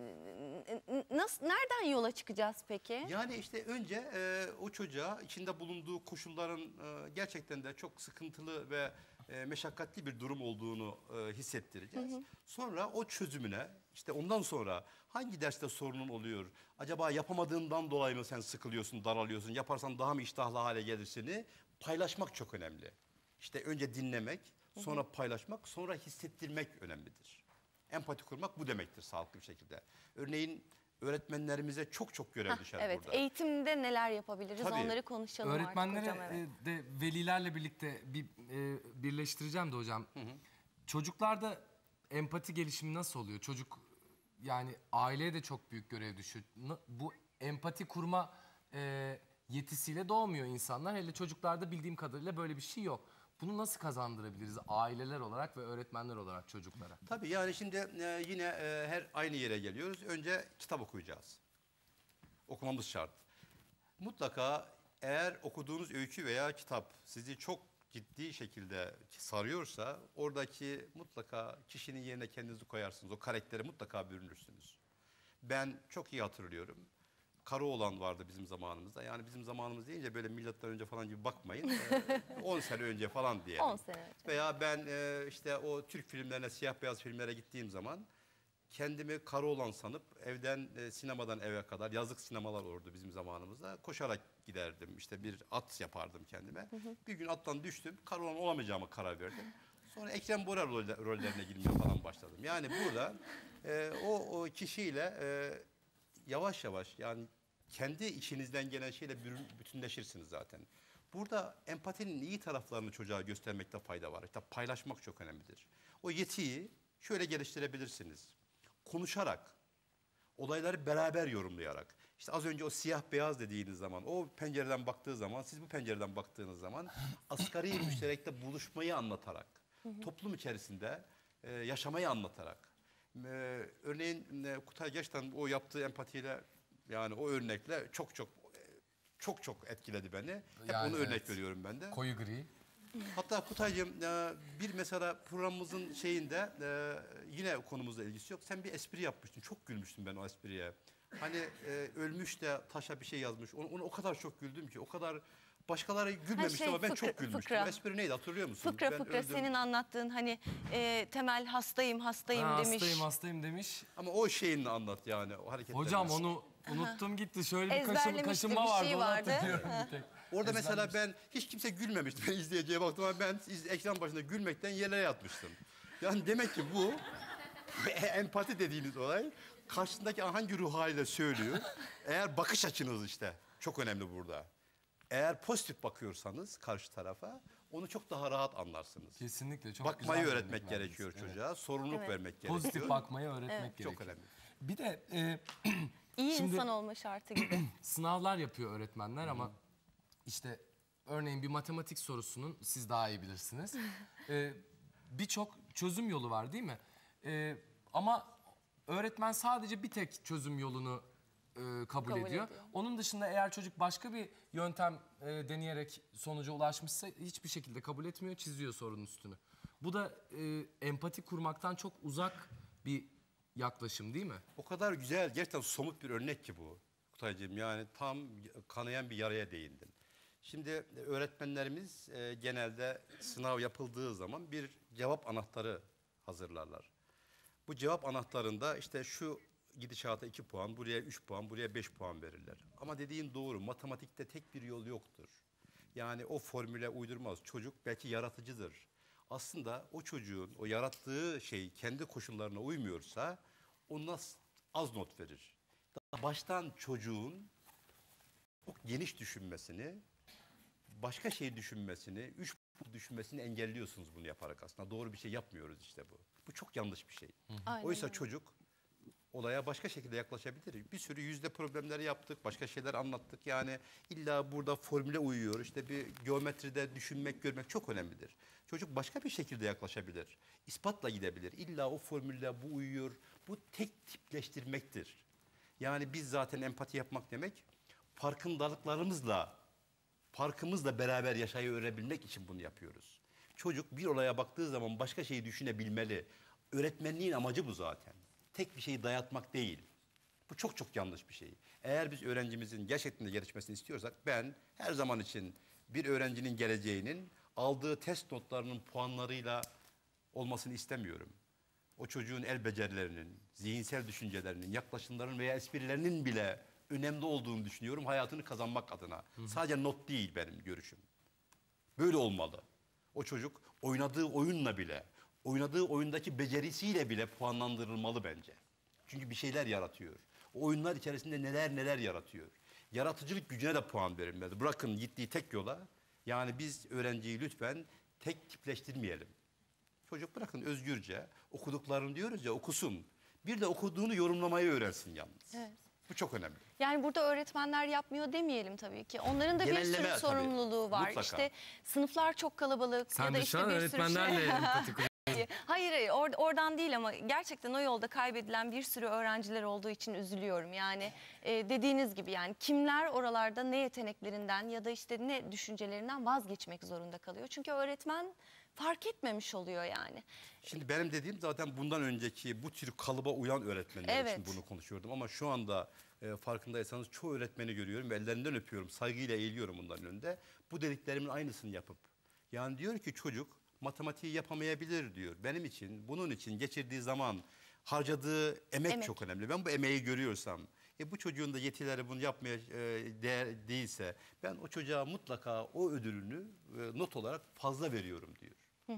nereden yola çıkacağız peki? Yani işte önce o çocuğa içinde bulunduğu koşulların gerçekten de çok sıkıntılı ve meşakkatli bir durum olduğunu hissettireceğiz. Sonra o çözümüne işte ondan sonra hangi derste sorunun oluyor? Acaba yapamadığından dolayı mı sen sıkılıyorsun, daralıyorsun? Yaparsan daha mı iştahlı hale gelirsini paylaşmak çok önemli. İşte önce dinlemek, sonra paylaşmak, sonra hissettirmek önemlidir. Empati kurmak bu demektir sağlıklı bir şekilde. Örneğin öğretmenlerimize çok görev düşer Evet, burada. eğitimde neler yapabiliriz Tabii. onları konuşalım Öğretmenleri artık hocam. Evet. de velilerle birlikte birleştireceğim de hocam. Çocuklarda empati gelişimi nasıl oluyor? Çocuk yani aileye de çok büyük görev düşüyor. Bu empati kurma yetisiyle doğmuyor insanlar. Hele çocuklarda bildiğim kadarıyla böyle bir şey yok. Bunu nasıl kazandırabiliriz aileler olarak ve öğretmenler olarak çocuklara? Tabii yani şimdi yine her aynı yere geliyoruz. Önce kitap okuyacağız. Okumamız şart. Mutlaka eğer okuduğunuz öykü veya kitap sizi çok ciddi şekilde sarıyorsa oradaki mutlaka kişinin yerine kendinizi koyarsınız. O karaktere mutlaka bürünürsünüz. Ben çok iyi hatırlıyorum. Karaoğlan vardı bizim zamanımızda. Yani bizim zamanımız deyince böyle milattan önce falan gibi bakmayın. 10 sene önce falan diyelim. 10 sene önce. Veya ben işte o Türk filmlerine, siyah beyaz filmlere gittiğim zaman kendimi Karaoğlan sanıp evden sinemadan eve kadar, yazlık sinemalar olurdu bizim zamanımızda. Koşarak giderdim. İşte bir at yapardım kendime. Bir gün attan düştüm. Karaoğlan olamayacağıma karar verdim. Sonra Ekrem Bora rollerine girmeye falan başladım. Yani burada o kişiyle yavaş yavaş yani kendi içinizden gelen şeyle bütünleşirsiniz zaten. Burada empatinin iyi taraflarını çocuğa göstermekte fayda var. İşte paylaşmak çok önemlidir. O yetiyi şöyle geliştirebilirsiniz. Konuşarak, olayları beraber yorumlayarak. İşte az önce o siyah beyaz dediğiniz zaman, o pencereden baktığı zaman, siz bu pencereden baktığınız zaman asgari müşterekte buluşmayı anlatarak, toplum içerisinde yaşamayı anlatarak. Örneğin Kutay gerçekten o yaptığı empatiyle yani o örnekle çok etkiledi beni. Hep Yani onu evet. örnek veriyorum ben de. Koyu gri. Hatta Kutaycığım bir mesela programımızın şeyinde yine konumuzla ilgisi yok. Sen bir espri yapmıştın. Çok gülmüştüm ben o espriye. Hani ölmüş de taşa bir şey yazmış. Onu o kadar çok güldüm ki o kadar başkaları gülmemişti ama ben çok gülmüştüm. fıkra. O espri neydi hatırlıyor musun? Fıkra Ben fıkra öldüm. senin anlattığın hani Temel hastayım demiş. Hastayım demiş. Ama o şeyini anlat yani o hareketlerini. Hocam onu unuttum gitti. Şöyle bir Ezberlemişti, kaşınma bir vardı. şey onu vardı. hatırlıyorum bir tek. Orada mesela ben hiç kimse gülmemişti. Ben izleyiciye baktım ama ben ekran başında gülmekten yerlere yatmıştım. Yani demek ki bu empati dediğiniz olay karşısındaki hangi ruh haliyle söylüyor. Eğer bakış açınız işte çok önemli burada. Eğer pozitif bakıyorsanız karşı tarafa onu çok daha rahat anlarsınız. Kesinlikle çok Bakmayı güzel öğretmek örnek verdiniz. gerekiyor Evet. çocuğa. Sorumluluk Evet. vermek gerekiyor. Pozitif bakmayı öğretmek gerekiyor. Çok önemli. Bir de İyi Şimdi- insan olma şartı gibi. sınavlar yapıyor öğretmenler ama işte örneğin bir matematik sorusunun siz daha iyi bilirsiniz. Birçok çözüm yolu var değil mi? Ama öğretmen sadece bir tek çözüm yolunu kabul ediyor. Onun dışında eğer çocuk başka bir yöntem deneyerek sonuca ulaşmışsa hiçbir şekilde kabul etmiyor, çiziyor sorunun üstünü. Bu da empati kurmaktan çok uzak bir yaklaşım değil mi? O kadar güzel, gerçekten somut bir örnek ki bu Kutaycığım. Yani tam kanayan bir yaraya değindin. Şimdi öğretmenlerimiz genelde sınav yapıldığı zaman bir cevap anahtarı hazırlarlar. Bu cevap anahtarında işte şu gidişata 2 puan, buraya 3 puan, buraya 5 puan verirler. Ama dediğin doğru, matematikte tek bir yol yoktur. Yani o formüle uydurmaz. Çocuk belki yaratıcıdır. Aslında o çocuğun o yarattığı şey kendi koşullarına uymuyorsa ona az not verir. Daha baştan çocuğun çok geniş düşünmesini, başka şey düşünmesini, 3 düşünmesini engelliyorsunuz bunu yaparak aslında. Doğru bir şey yapmıyoruz işte bu. Bu çok yanlış bir şey. Aynen Oysa öyle. çocuk olaya başka şekilde yaklaşabilir. Bir sürü yüzde problemleri yaptık, başka şeyler anlattık. Yani illa burada formüle uyuyor. İşte bir geometride düşünmek, görmek çok önemlidir. Çocuk başka bir şekilde yaklaşabilir. İspatla gidebilir. İlla o formülle bu uyuyor. Bu tek tipleştirmektir. Yani biz zaten empati yapmak demek farkımızla beraber yaşayı öğrenebilmek için bunu yapıyoruz. Çocuk bir olaya baktığı zaman başka şeyi düşünebilmeli. Öğretmenliğin amacı bu zaten. Tek bir şeyi dayatmak değil. Bu çok yanlış bir şey. Eğer biz öğrencimizin gerçekten de gelişmesini istiyorsak ben her zaman için bir öğrencinin geleceğinin aldığı test notlarının puanlarıyla olmasını istemiyorum. O çocuğun el becerilerinin, zihinsel düşüncelerinin, yaklaşımlarının veya esprilerinin bile önemli olduğunu düşünüyorum hayatını kazanmak adına. Sadece not değil benim görüşüm. Böyle olmalı. O çocuk oynadığı oyunla bile, oynadığı oyundaki becerisiyle bile puanlandırılmalı bence. Çünkü bir şeyler yaratıyor. O oyunlar içerisinde neler yaratıyor. Yaratıcılık gücüne de puan verilmeli. Bırakın gittiği tek yola. Yani biz öğrenciyi lütfen tek tipleştirmeyelim. Çocuk bırakın özgürce okuduklarını diyoruz ya okusun. Bir de okuduğunu yorumlamayı öğrensin yalnız. Evet. Bu çok önemli. Yani burada öğretmenler yapmıyor demeyelim tabii ki. Onların da bir Genelleme sürü tabii, sorumluluğu var. mutlaka. İşte sınıflar çok kalabalık Sen ya da de işte şu an bir sürü öğretmenlerle şey. empati kuruyorsun. Hayır oradan değil ama gerçekten o yolda kaybedilen bir sürü öğrenciler olduğu için üzülüyorum. Yani dediğiniz gibi yani kimler oralarda ne yeteneklerinden ya da işte ne düşüncelerinden vazgeçmek zorunda kalıyor. Çünkü öğretmen fark etmemiş oluyor yani. Şimdi benim dediğim zaten bundan önceki bu tür kalıba uyan öğretmenler için Evet. bunu konuşuyordum. Ama şu anda farkındaysanız çoğu öğretmeni görüyorum ve ellerinden öpüyorum. Saygıyla eğiliyorum bunların önünde. Bu dediklerimin aynısını yapıp. Yani diyor ki çocuk matematiği yapamayabilir diyor. Benim için, bunun için geçirdiği zaman, harcadığı emek çok önemli. Ben bu emeği görüyorsam, bu çocuğun da yetileri bunu yapmaya değer değilse, ben o çocuğa mutlaka o ödülünü not olarak fazla veriyorum diyor.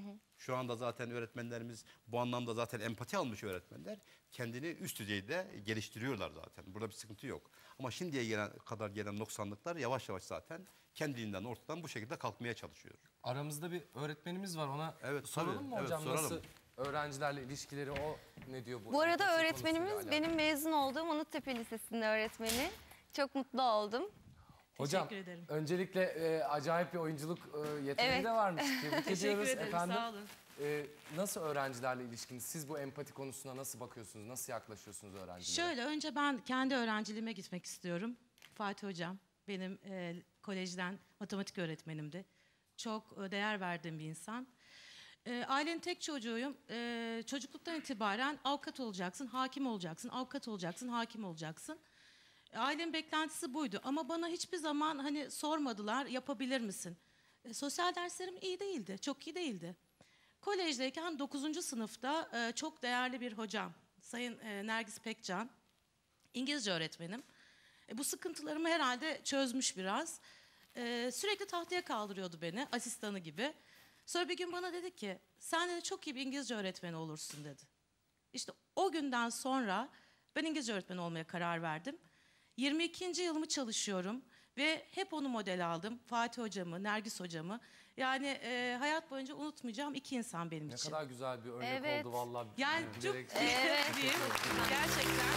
Şu anda zaten öğretmenlerimiz bu anlamda zaten empati almış öğretmenler kendini üst düzeyde geliştiriyorlar zaten. Burada bir sıkıntı yok. Ama şimdiye kadar gelen noksanlıklar yavaş yavaş zaten kendiliğinden ortadan bu şekilde kalkmaya çalışıyor. Aramızda bir öğretmenimiz var, ona Evet, soralım tabii. mı Evet, hocam? soralım. Nasıl öğrencilerle ilişkileri, o ne diyor bu? Bu arada empati öğretmenimiz konusuyla benim mezun olduğum Anıttepe Lisesi'nin öğretmeni. Çok mutlu oldum. Hocam, Teşekkür ederim. öncelikle acayip bir oyunculuk yeteneği Evet. de varmış. Tebrik Teşekkür ediyoruz ederim, efendim. sağ olun. Nasıl öğrencilerle ilişkiniz? Siz bu empati konusuna nasıl bakıyorsunuz? Nasıl yaklaşıyorsunuz öğrencilere? Şöyle, önce ben kendi öğrenciliğime gitmek istiyorum. Fatih Hocam benim kolejden matematik öğretmenimdi. Çok değer verdiğim bir insan. Ailenin tek çocuğuyum. Çocukluktan itibaren avukat olacaksın, hakim olacaksın, avukat olacaksın, hakim olacaksın. Ailemin beklentisi buydu ama bana hiçbir zaman hani sormadılar, yapabilir misin? Sosyal derslerim iyi değildi, çok iyi değildi. Kolejdeyken 9. sınıfta çok değerli bir hocam, Sayın Nergis Pekcan, İngilizce öğretmenim. Bu sıkıntılarımı herhalde çözmüş biraz. Sürekli tahtaya kaldırıyordu beni, asistanı gibi. Sonra bir gün bana dedi ki, sen de çok iyi bir İngilizce öğretmeni olursun dedi. İşte o günden sonra ben İngilizce öğretmeni olmaya karar verdim. 22. yılımı çalışıyorum ve hep onu model aldım. Fatih hocamı, Nergis hocamı. Yani hayat boyunca unutmayacağım iki insan benim Ne için. kadar güzel bir örnek Evet. oldu vallahi. Yani çok Bilerek- diyeyim gerçekten.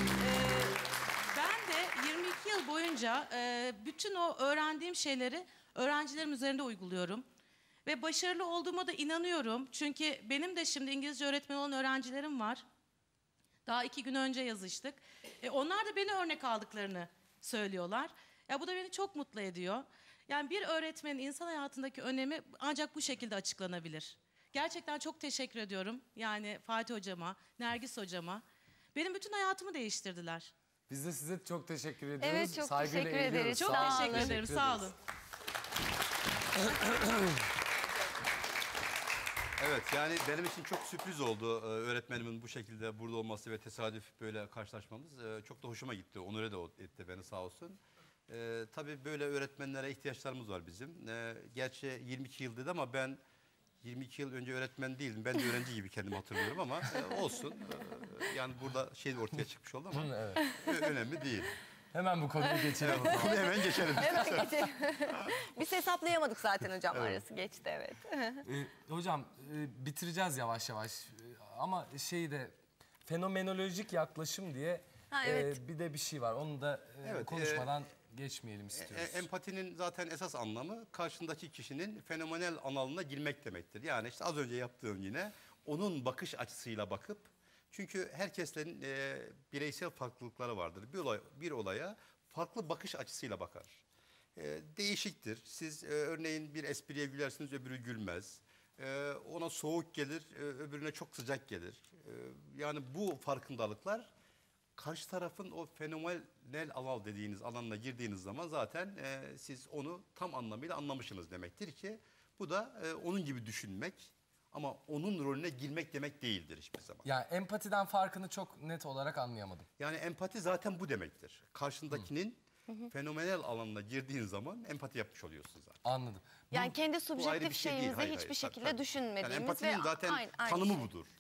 Ben de 22 yıl boyunca bütün o öğrendiğim şeyleri öğrencilerim üzerinde uyguluyorum. Ve başarılı olduğuma da inanıyorum. Çünkü benim de şimdi İngilizce öğretmeni olan öğrencilerim var. Daha 2 gün önce yazıştık. Onlar da beni örnek aldıklarını söylüyorlar. Ya bu da beni çok mutlu ediyor. Yani bir öğretmenin insan hayatındaki önemi ancak bu şekilde açıklanabilir. Gerçekten çok teşekkür ediyorum. Yani Fatih hocama, Nergis hocama. Benim bütün hayatımı değiştirdiler. Biz de size çok teşekkür ediyoruz. Evet, çok Saygıyla teşekkür eğiliyoruz. ederiz. Çok Sağ olun. teşekkür ederim. Sağ olun. Evet, yani benim için çok sürpriz oldu öğretmenimin bu şekilde burada olması ve tesadüf böyle karşılaşmamız. Çok da hoşuma gitti, onore de etti beni sağ olsun. Tabii böyle öğretmenlere ihtiyaçlarımız var bizim. Gerçi 22 yıl dedi ama ben 22 yıl önce öğretmen değildim. Ben de öğrenci gibi kendimi hatırlıyorum ama olsun. Yani burada şey ortaya çıkmış oldu ama önemli değil. Hemen bu konuyu geçelim. Bunu hemen geçelim. Biz hesaplayamadık zaten hocam, arası geçti evet. Hocam bitireceğiz yavaş yavaş. Ama şeyde fenomenolojik yaklaşım diye Ha, evet. bir de bir şey var. Onu da Evet, konuşmadan geçmeyelim istiyoruz. Empatinin zaten esas anlamı karşındaki kişinin fenomenal analına girmek demektir. Yani işte az önce yaptığım yine onun bakış açısıyla bakıp, çünkü herkesin bireysel farklılıkları vardır. Bir olaya farklı bakış açısıyla bakar. Değişiktir. Siz örneğin bir espriye gülersiniz, öbürü gülmez. Ona soğuk gelir, öbürüne çok sıcak gelir. Yani bu farkındalıklar karşı tarafın o fenomenal anal dediğiniz alanına girdiğiniz zaman zaten siz onu tam anlamıyla anlamışsınız demektir ki bu da onun gibi düşünmek ama onun rolüne girmek demek değildir hiçbir zaman. Yani empatiden farkını çok net olarak anlayamadım. Yani empati zaten bu demektir. Karşındakinin fenomenal alanına girdiğin zaman empati yapmış oluyorsun zaten. Anladım. Yani kendi Bu ayrı subjektif bir şey değil. şeyimizi Hayır, hiçbir hayır, şekilde tabii. düşünmediğimiz Yani empatinin ve zaten aynı tanımı şey. budur.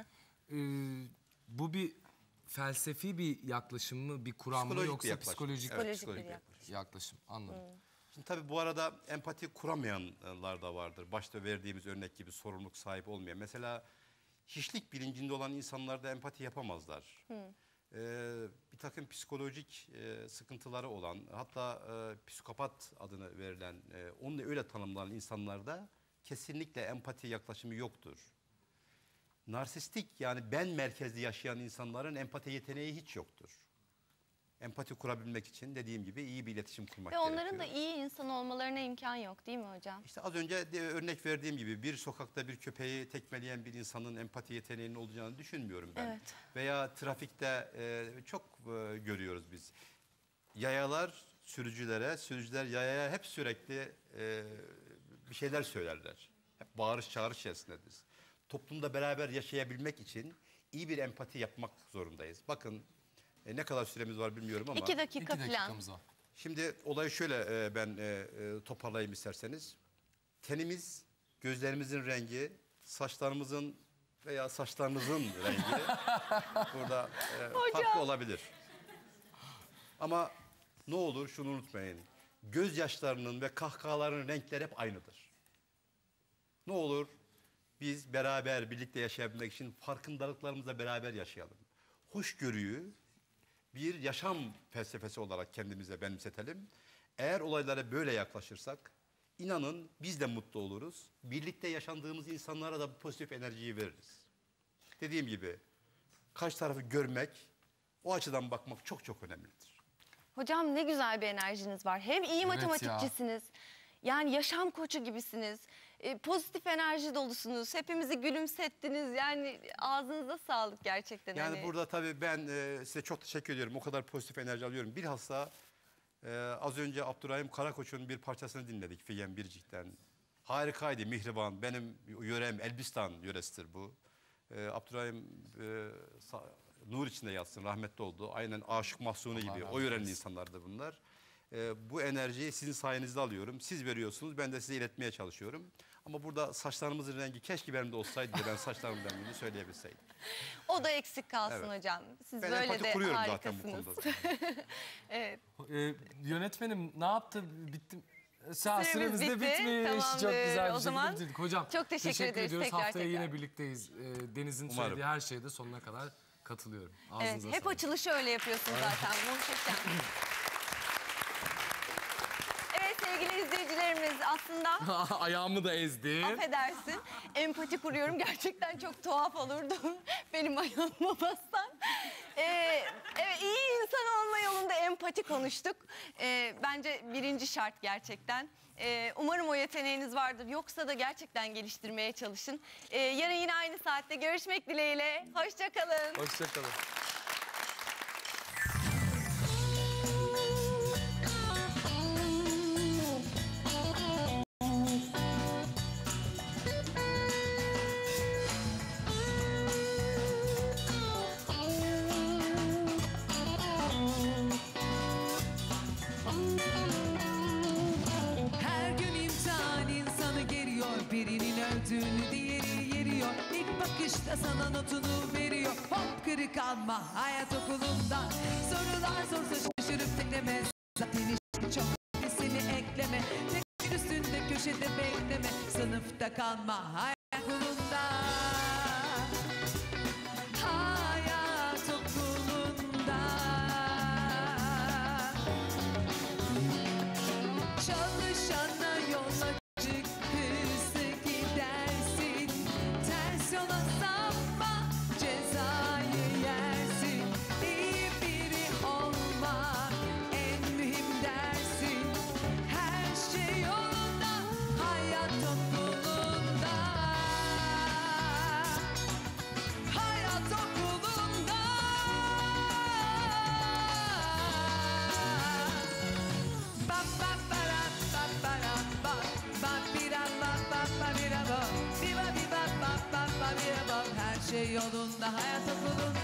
Bu bir felsefi bir yaklaşım mı, bir kuram mı, Psikolojik bir yoksa yaklaşım. psikolojik, Evet, Psikolojik bir yaklaşım? Anladım. Şimdi tabii bu arada empati kuramayanlar da vardır. Başta verdiğimiz örnek gibi sorumluluk sahibi olmayan. Mesela hiçlik bilincinde olan insanlar da empati yapamazlar. bir takım psikolojik sıkıntıları olan, hatta psikopat adını verilen, onunla öyle tanımlanan insanlarda kesinlikle empati yaklaşımı yoktur. Narsistik, yani ben merkezli yaşayan insanların empati yeteneği hiç yoktur. Empati kurabilmek için dediğim gibi iyi bir iletişim kurmak Ve gerekiyor. onların da iyi insan olmalarına imkan yok değil mi hocam? İşte az önce örnek verdiğim gibi bir sokakta bir köpeği tekmeleyen bir insanın empati yeteneğinin olacağını düşünmüyorum ben. Evet. Veya trafikte çok görüyoruz biz. Yayalar sürücülere, sürücüler yayaya hep sürekli bir şeyler söylerler. Hep bağırış çağırış içerisindedir. Toplumda beraber yaşayabilmek için iyi bir empati yapmak zorundayız. Bakın ne kadar süremiz var bilmiyorum ama. 2 dakika falan. dakikamız var. Şimdi olayı şöyle ben toparlayayım isterseniz. Tenimiz, gözlerimizin rengi, saçlarımızın veya saçlarınızın rengi burada farklı olabilir. Ama ne olur şunu unutmayın. Gözyaşlarının ve kahkahaların renkleri hep aynıdır. Ne olur biz beraber birlikte yaşayabilmek için farkındalıklarımızla beraber yaşayalım. Hoşgörüyü bir yaşam felsefesi olarak kendimize benimsetelim. Eğer olaylara böyle yaklaşırsak, inanın biz de mutlu oluruz. Birlikte yaşandığımız insanlara da bu pozitif enerjiyi veririz. Dediğim gibi karşı tarafı görmek, o açıdan bakmak çok çok önemlidir. Hocam ne güzel bir enerjiniz var. Hem iyi matematikçisiniz. Yani yaşam koçu gibisiniz. Pozitif enerji dolusunuz. Hepimizi gülümsettiniz. Yani ağzınıza sağlık gerçekten. Yani hani. burada tabii ben size çok teşekkür ediyorum. O kadar pozitif enerji alıyorum. Bilhassa az önce Abdurrahim Karakoç'un bir parçasını dinledik Figen Biricik'ten. Harikaydı, Mihriban. Benim yörem Elbistan yöresidir bu. Abdurrahim nur içinde yatsın, rahmetli oldu. Aynen Aşık Mahsuni gibi o yörenin insanlardı bunlar. Bu enerjiyi sizin sayenizde alıyorum. Siz veriyorsunuz, ben de size iletmeye çalışıyorum. Ama burada saçlarımızın rengi keşke benim de olsaydı da ben saçlarımın rengini söyleyebilseydim. O da eksik kalsın Evet. hocam. Siz Ben böyle empati de kuruyorum zaten bu harikasınız. konuda. Evet. Yönetmenim ne yaptı? Bitti. Süremiz bitti. bitmiş. Tamamdır. Çok güzel O bir zaman şekilde bitirdik. Hocam çok teşekkür ederiz ediyoruz. tekrar, Haftaya tekrar. yine birlikteyiz. Deniz'in Umarım. söylediği her şeyde sonuna kadar katılıyorum. Evet, Ağzınıza hep sağlık. açılışı öyle yapıyorsun zaten. Muhteşem. Evet sevgili izleyicilerimiz, aslında Ayağımı da ezdin. affedersin, empati kuruyorum. Gerçekten çok tuhaf olurdu benim ayağıma bassan. Evet, iyi insan olma yolunda empati konuştuk. Bence birinci şart gerçekten. Umarım o yeteneğiniz vardır. Yoksa da gerçekten geliştirmeye çalışın. Yarın yine aynı saatte görüşmek dileğiyle. Hoşça kalın. Hoşçakalın. Her gün imtihan insanı geriyor. Birinin öldüğünü diğeri yeriyor. İlk bakışta sana notunu veriyor. Hop kırık alma hayat okulunda. Sorular sorsa şaşırıp tekleme. Zaten işin çok seni ekleme. Tekin üstünde köşede bekleme. Sınıfta kalma hayat okulunda. Hayat okulunda. Çalışana yola çık, hızlı gidersin. Ters yola sapma, cezayı yersin. İyi biri olmak en mühim dersin. Her şey yolunda, hayat okulunda. Hayat okulunda. Ba ba ba ra ba ba ra ba ba bi ra ba ba ba bi ra ba bi ba ba ba ba ba bi ra ba. Her şey yolunda hayat okulunda.